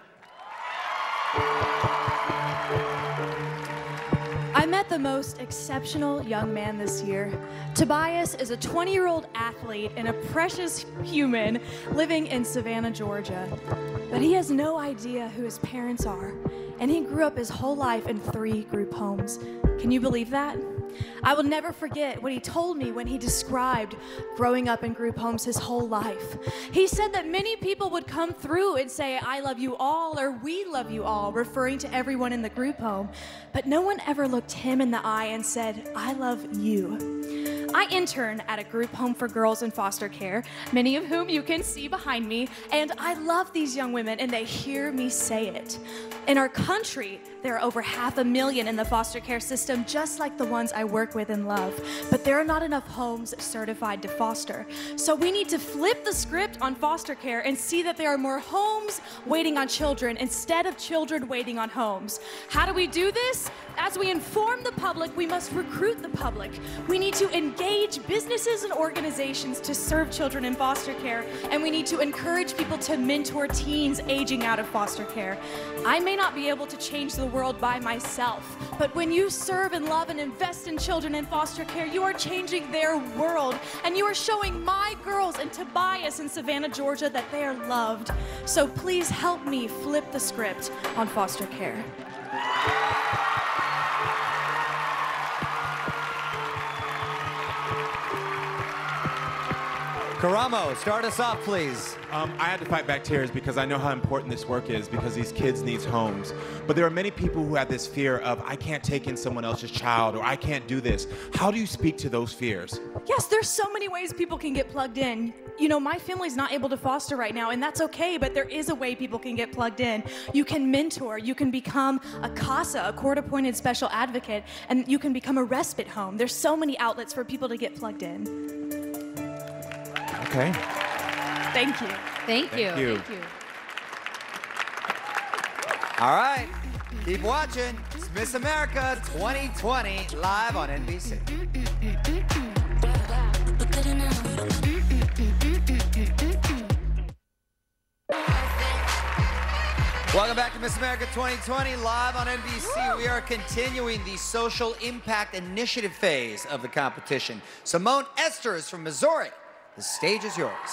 I met the most exceptional young man this year. Tobias is a twenty-year-old athlete and a precious human living in Savannah, Georgia. But he has no idea who his parents are, and he grew up his whole life in three group homes. Can you believe that? I will never forget what he told me when he described growing up in group homes his whole life. He said that many people would come through and say, "I love you all," or "We love you all," referring to everyone in the group home. But no one ever looked him in the eye and said, "I love you." I intern at a group home for girls in foster care, many of whom you can see behind me, and I love these young women, and they hear me say it. In our country, there are over half a million in the foster care system, just like the ones I work with and love. But there are not enough homes certified to foster. So we need to flip the script on foster care and see that there are more homes waiting on children instead of children waiting on homes. How do we do this? As we inform the public, we must recruit the public. We need to engage businesses and organizations to serve children in foster care, and we need to encourage people to mentor teens aging out of foster care. I may not be able to change the world by myself, but when you serve and love and invest in children in foster care, you are changing their world, and you are showing my girls in Tobias in Savannah, Georgia, that they are loved. So please help me flip the script on foster care. Karamo, start us off, please. Um, I had to fight back tears because I know how important this work is, because these kids need homes. But there are many people who have this fear of, I can't take in someone else's child, or I can't do this. How do you speak to those fears? Yes, there's so many ways people can get plugged in. You know, my family's not able to foster right now, and that's okay, but there is a way people can get plugged in. You can mentor, you can become a CASA, a court-appointed special advocate, and you can become a respite home. There's so many outlets for people to get plugged in. Okay. Thank you. Thank, Thank you. you. Thank you. All right, keep watching. It's Miss America twenty twenty live on N B C. Welcome back to Miss America twenty twenty live on N B C. We are continuing the social impact initiative phase of the competition. Simone Esther is from Missouri. The stage is yours.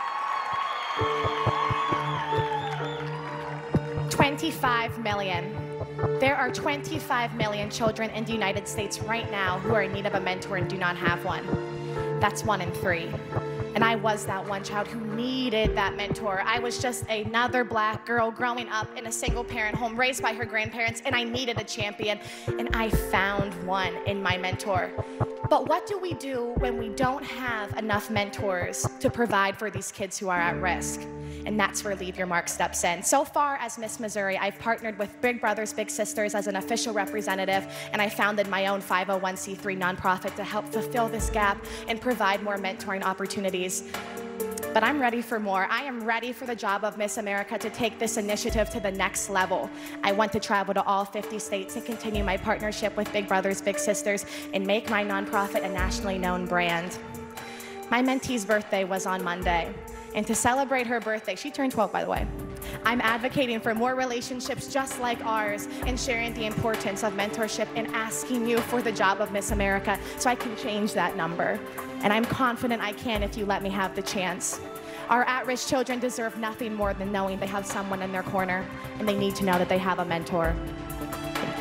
twenty-five million. There are twenty-five million children in the United States right now who are in need of a mentor and do not have one. That's one in three. And I was that one child who needed that mentor. I was just another black girl growing up in a single parent home raised by her grandparents, and I needed a champion, and I found one in my mentor. But what do we do when we don't have enough mentors to provide for these kids who are at risk? And that's where Leave Your Mark steps in. So far as Miss Missouri, I've partnered with Big Brothers Big Sisters as an official representative, and I founded my own five oh one c three nonprofit to help fulfill this gap and provide more mentoring opportunities. But I'm ready for more. I am ready for the job of Miss America to take this initiative to the next level. I want to travel to all fifty states and continue my partnership with Big Brothers Big Sisters and make my nonprofit a nationally known brand. My mentee's birthday was on Monday. And to celebrate her birthday, she turned twelve, by the way, I'm advocating for more relationships just like ours and sharing the importance of mentorship and asking you for the job of Miss America so I can change that number. And I'm confident I can if you let me have the chance. Our at-risk children deserve nothing more than knowing they have someone in their corner, and they need to know that they have a mentor. Thank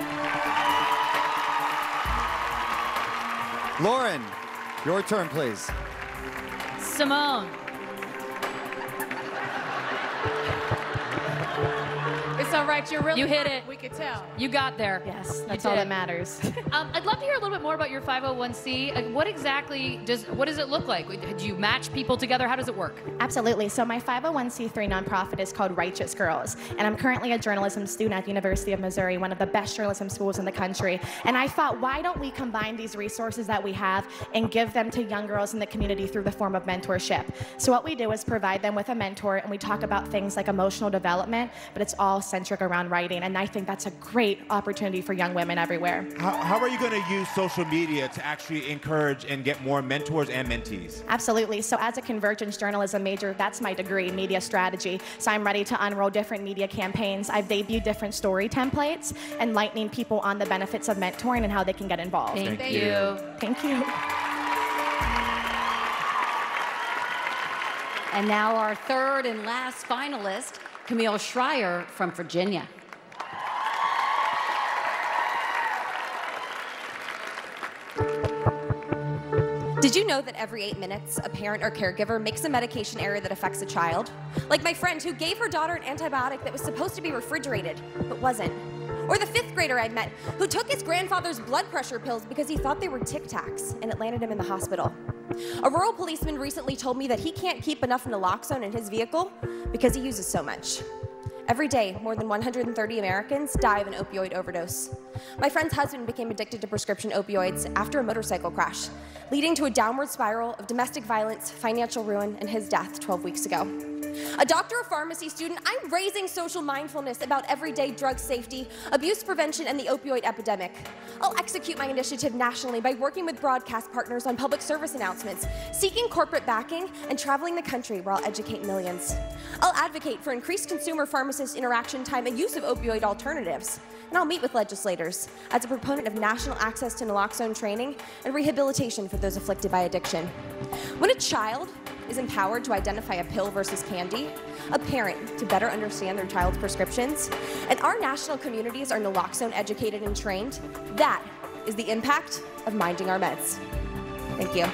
you. Lauren, your turn, please. Simone. It's all right. You're really You hit good. it. We could tell. You got there. Yes, You that's all did. that matters. Um, I'd love to hear a little bit more about your five oh one c. Uh, What exactly does, what does it look like? Do you match people together? How does it work? Absolutely. So my five oh one c three nonprofit is called Righteous Girls, and I'm currently a journalism student at the University of Missouri, one of the best journalism schools in the country. And I thought, why don't we combine these resources that we have and give them to young girls in the community through the form of mentorship? So what we do is provide them with a mentor, and we talk about things like emotional development, but it's all centric around writing. And I think that's a great opportunity for young women everywhere. How, how are you going to use social media to actually encourage and get more mentors and mentees? Absolutely. So as a convergence journalism major, that's my degree, media strategy. So I'm ready to unroll different media campaigns. I've debuted different story templates, enlightening people on the benefits of mentoring and how they can get involved. Thank, Thank you. you. Thank you. And now our third and last finalist, Camille Schreier from Virginia. Did Did you know that every eight minutes, a parent or caregiver makes a medication error that affects a child? Like my friend who gave her daughter an antibiotic that was supposed to be refrigerated, but wasn't. Or the fifth grader I met who took his grandfather's blood pressure pills because he thought they were Tic Tacs, and it landed him in the hospital. A rural policeman recently told me that he can't keep enough naloxone in his vehicle because he uses so much. Every day, more than one hundred thirty Americans die of an opioid overdose. My friend's husband became addicted to prescription opioids after a motorcycle crash, leading to a downward spiral of domestic violence, financial ruin, and his death twelve weeks ago. A doctor of pharmacy student, I'm raising social mindfulness about everyday drug safety, abuse prevention, and the opioid epidemic. I'll execute my initiative nationally by working with broadcast partners on public service announcements, seeking corporate backing, and traveling the country where I'll educate millions. I'll advocate for increased consumer pharmacist interaction time and use of opioid alternatives. And I'll meet with legislators as a proponent of national access to naloxone training and rehabilitation for those afflicted by addiction. When a child is empowered to identify a pill versus candy, a parent to better understand their child's prescriptions, and our national communities are naloxone educated and trained, that is the impact of minding our meds. Thank you.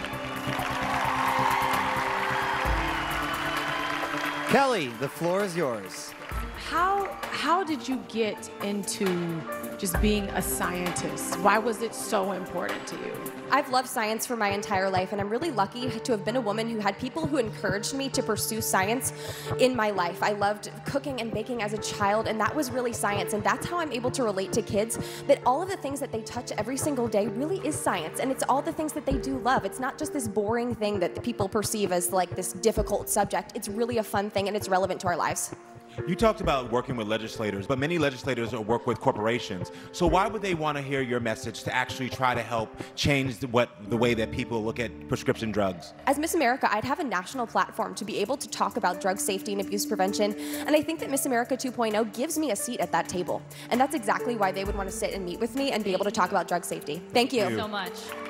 Kelly, the floor is yours. How, how did you get into just being a scientist? Why was it so important to you? I've loved science for my entire life, and I'm really lucky to have been a woman who had people who encouraged me to pursue science in my life. I loved cooking and baking as a child, and that was really science, and that's how I'm able to relate to kids, that all of the things that they touch every single day really is science, and it's all the things that they do love. It's not just this boring thing that people perceive as like this difficult subject. It's really a fun thing, and it's relevant to our lives. You talked about working with legislators, but many legislators work with corporations. So why would they want to hear your message to actually try to help change the, what, the way that people look at prescription drugs? As Miss America, I'd have a national platform to be able to talk about drug safety and abuse prevention, and I think that Miss America two point oh gives me a seat at that table. And that's exactly why they would want to sit and meet with me and be able to talk about drug safety. Thank you. Thank you so much.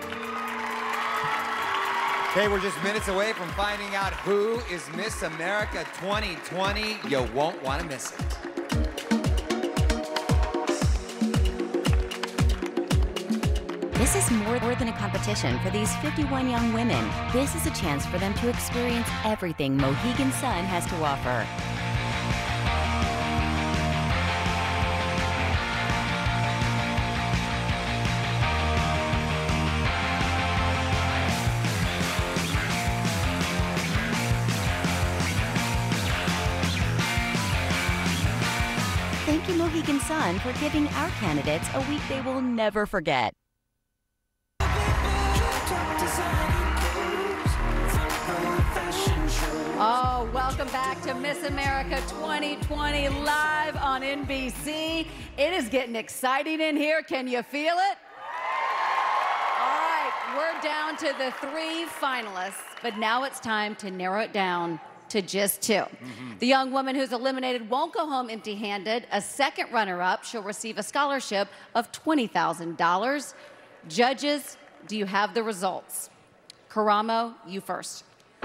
Okay, we're just minutes away from finding out who is Miss America twenty twenty. You won't want to miss it. This is more than a competition for these fifty-one young women. This is a chance for them to experience everything Mohegan Sun has to offer. Thank you, Mohegan Sun, for giving our candidates a week they will never forget. Oh, welcome back to Miss America twenty twenty live on N B C. It is getting exciting in here. Can you feel it? All right, we're down to the three finalists, but now it's time to narrow it down to just two. Mm-hmm. The young woman who's eliminated won't go home empty-handed. A second runner-up, she'll receive a scholarship of twenty thousand dollars. Judges, do you have the results? Karamo, you first.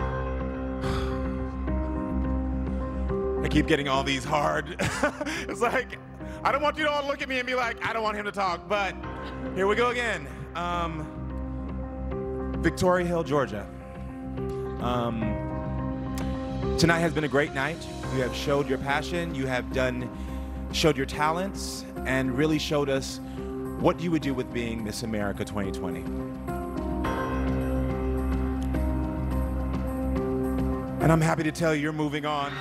I keep getting all these hard. It's like, I don't want you to all look at me and be like, I don't want him to talk, but here we go again. Um, Victoria Hill, Georgia. Um, Tonight has been a great night. You have showed your passion, you have done, showed your talents, and really showed us what you would do with being Miss America twenty twenty. And I'm happy to tell you you're moving on.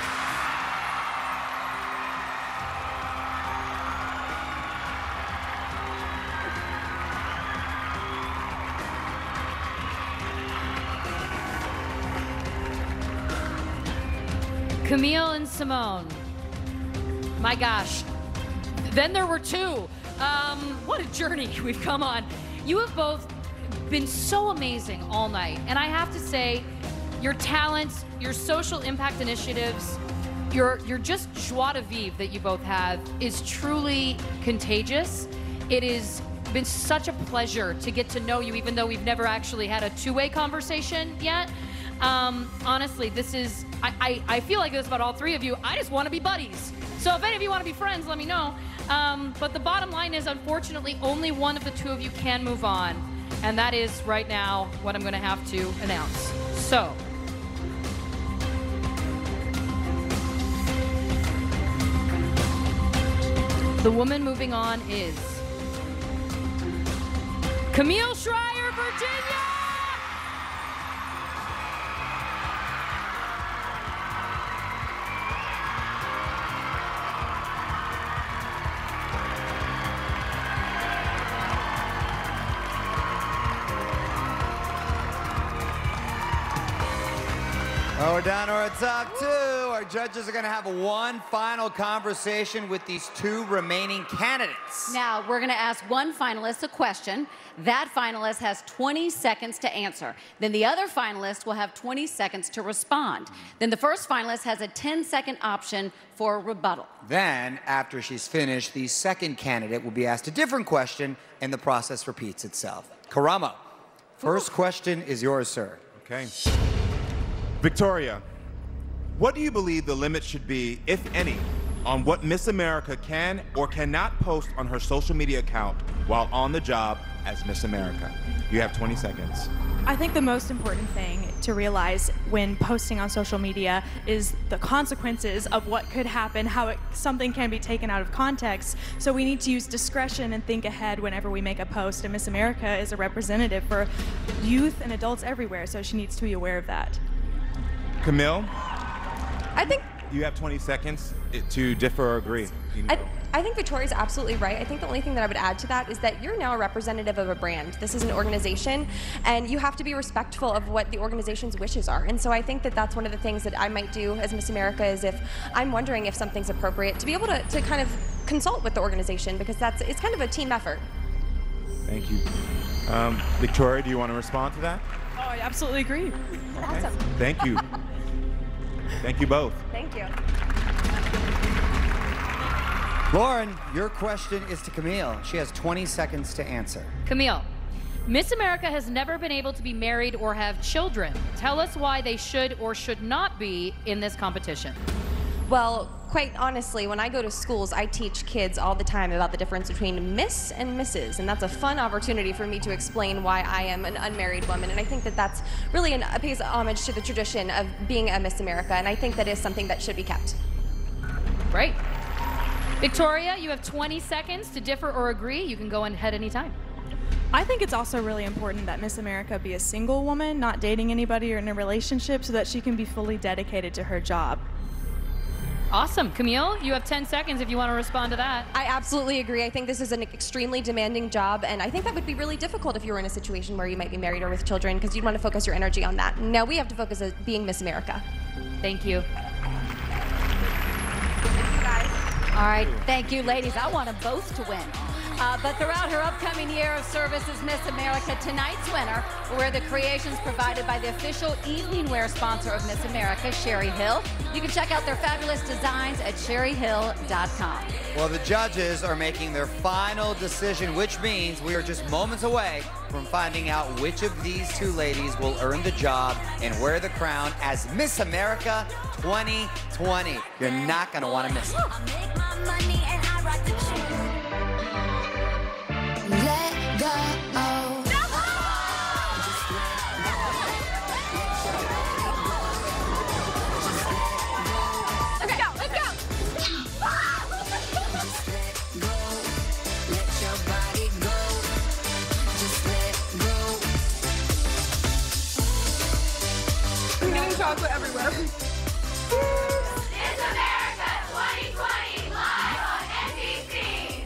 Camille and Simone. My gosh. Then there were two. Um, what a journey we've come on. You have both been so amazing all night. And I have to say, your talents, your social impact initiatives, your, your just joie de vivre that you both have is truly contagious. It has been such a pleasure to get to know you, even though we've never actually had a two-way conversation yet. Um, honestly, this is, I, I, I feel like this about all three of you. I just want to be buddies. So if any of you want to be friends, let me know. Um, but the bottom line is, unfortunately, only one of the two of you can move on. And that is right now what I'm going to have to announce. So, the woman moving on is Camille Schrier, Virginia! Well, we're down to our top two. Our judges are going to have one final conversation with these two remaining candidates. Now, we're going to ask one finalist a question. That finalist has twenty seconds to answer. Then the other finalist will have twenty seconds to respond. Then the first finalist has a ten second option for rebuttal. Then, after she's finished, the second candidate will be asked a different question, and the process repeats itself. Karamo, first question is yours, sir. Okay. Victoria, what do you believe the limit should be, if any, on what Miss America can or cannot post on her social media account while on the job as Miss America? You have twenty seconds. I think the most important thing to realize when posting on social media is the consequences of what could happen, how it, something can be taken out of context. So we need to use discretion and think ahead whenever we make a post. And Miss America is a representative for youth and adults everywhere, so she needs to be aware of that. Camille? I think You have twenty seconds to differ or agree. You can I, go. I think Victoria's absolutely right. I think the only thing that I would add to that is that you're now a representative of a brand. This is an organization, and you have to be respectful of what the organization's wishes are. And so I think that that's one of the things that I might do as Miss America is if I'm wondering if something's appropriate, to be able to, to kind of consult with the organization, because that's it's kind of a team effort. Thank you. Um, Victoria, do you want to respond to that? Oh, I absolutely agree. Awesome. Thank you. Thank you both. Thank you. Lauren, your question is to Camille. She has twenty seconds to answer. Camille, Miss America has never been able to be married or have children. Tell us why they should or should not be in this competition. Well, quite honestly, when I go to schools, I teach kids all the time about the difference between Miss and Missus, and that's a fun opportunity for me to explain why I am an unmarried woman. And I think that that's really an, uh, pays homage to the tradition of being a Miss America, and I think that is something that should be kept. Great. Victoria, you have twenty seconds to differ or agree. You can go ahead anytime. I think it's also really important that Miss America be a single woman, not dating anybody or in a relationship, so that she can be fully dedicated to her job. Awesome. Camille, you have ten seconds if you want to respond to that. I absolutely agree. I think this is an extremely demanding job, and I think that would be really difficult if you were in a situation where you might be married or with children, because you'd want to focus your energy on that. Now we have to focus on being Miss America. Thank you. All right, thank you, ladies. I want them both to win. Uh, but throughout her upcoming year of service as Miss America, tonight's winner will wear the creations provided by the official evening wear sponsor of Miss America, Sherry Hill. You can check out their fabulous designs at sherry hill dot com. Well, the judges are making their final decision, which means we are just moments away from finding out which of these two ladies will earn the job and wear the crown as Miss America twenty twenty. You're not going to want to miss it. Let go. Okay, go, let's go. Let your body go. Just let go. I'm getting chocolate everywhere. Miss America twenty twenty live on N B C.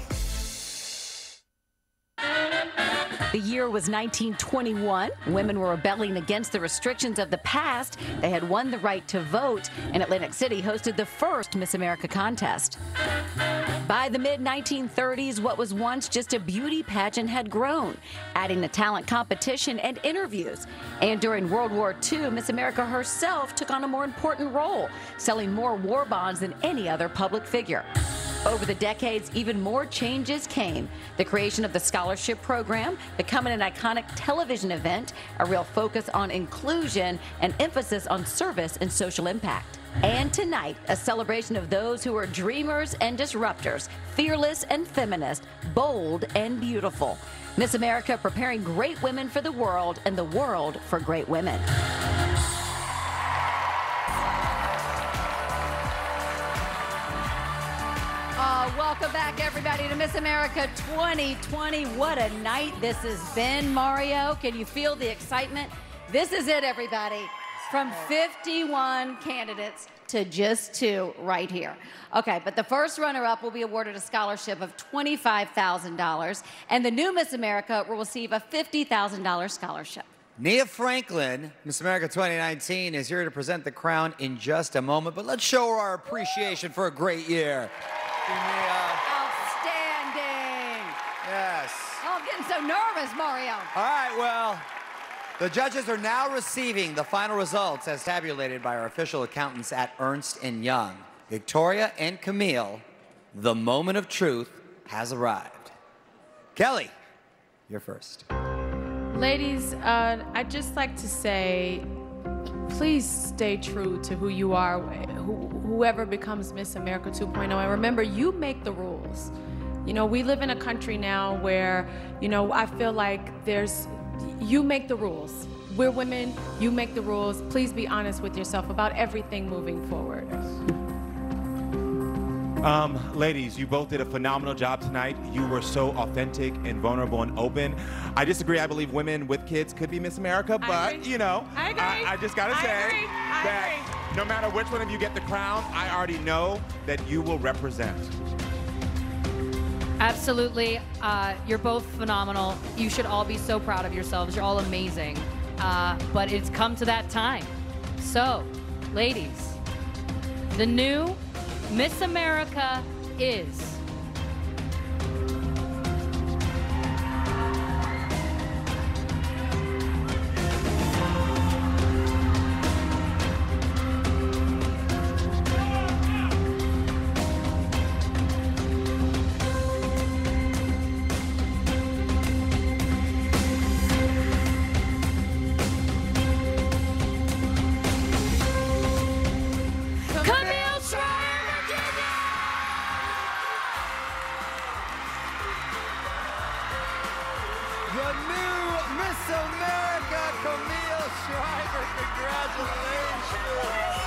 The year was nineteen twenty-one. Women were rebelling against the restrictions of the past. They had won the right to vote, and Atlantic City hosted the first Miss America contest. By the mid nineteen thirties, what was once just a beauty pageant had grown, adding a talent competition and interviews. And during World War Two, Miss America herself took on a more important role, selling more war bonds than any other public figure. Over the decades, even more changes came. The creation of the scholarship program, becoming an iconic television event, a real focus on inclusion, and emphasis on service and social impact. And tonight, a celebration of those who are dreamers and disruptors, fearless and feminist, bold and beautiful. Miss America preparing great women for the world and the world for great women. Uh, welcome back, everybody, to Miss America twenty twenty. What a night this has been, Mario. Can you feel the excitement? This is it, everybody. From fifty-one candidates to just two right here. Okay, but the first runner-up will be awarded a scholarship of twenty-five thousand dollars, and the new Miss America will receive a fifty thousand dollars scholarship. Nia Franklin, Miss America twenty nineteen, is here to present the crown in just a moment, but let's show her our appreciation for a great year. Outstanding. Yes. Oh, I'm getting so nervous, Mario. All right, well, the judges are now receiving the final results as tabulated by our official accountants at Ernst and Young. Victoria and Camille, the moment of truth has arrived. Kelly, you're first. Ladies, uh, I'd just like to say, please stay true to who you are, who, whoever becomes Miss America two point oh. And remember, you make the rules. You know, we live in a country now where, you know, I feel like there's, you make the rules. We're women, you make the rules. Please be honest with yourself about everything moving forward. Um, ladies, you both did a phenomenal job tonight. You were so authentic and vulnerable and open. I disagree. I believe women with kids could be Miss America, but, you know, I, agree. I, I just gotta I say agree. I that agree. no matter which one of you get the crown, I already know that you will represent. Absolutely. Uh, you're both phenomenal. You should all be so proud of yourselves. You're all amazing. Uh, but it's come to that time. So, ladies, the new Miss America is... Camille Schreier, Virginia! The new Miss America, Camille Schreiber. Congratulations.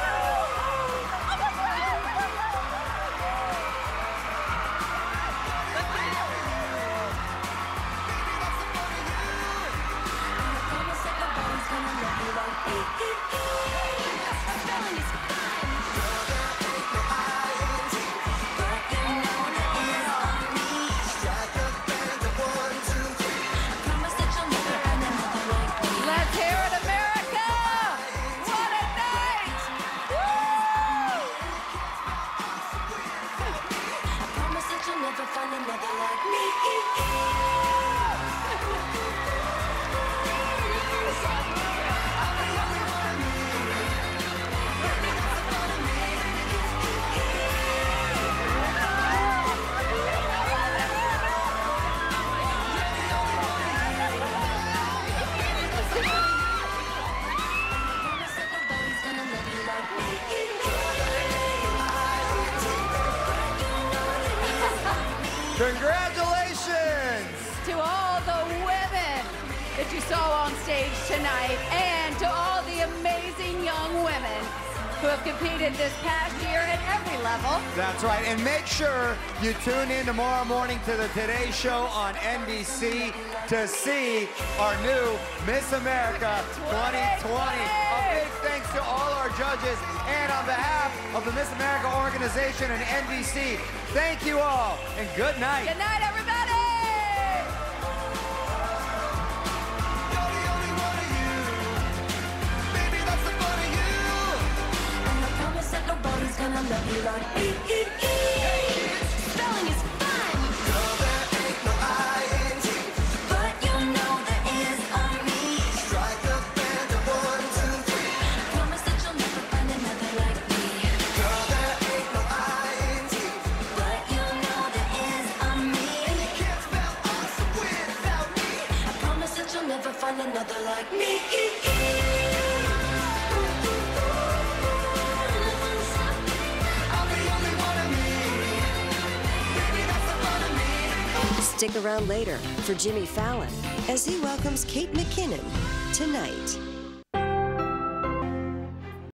Let's hear it, America! What a night! Congratulations! To all the women that you saw on stage tonight, and to all the amazing young women who have competed this past year at every level. That's right, and make sure you tune in tomorrow morning to the Today Show on N B C to see our new Miss America twenty twenty. A big thanks to all our judges, and on behalf of the Miss America organization and N B C, thank you all, and good night. Good night, everybody! Nobody's gonna love you like me. Spelling is fun. Girl, there ain't no I N G, but you know there is on me. Strike a band of one, two, three. I promise that you'll never find another like me. Girl, there ain't no I N G, but you know there is on me. And you can't spell awesome without me. I promise that you'll never find another like me. Stick around later for Jimmy Fallon as he welcomes Kate McKinnon tonight.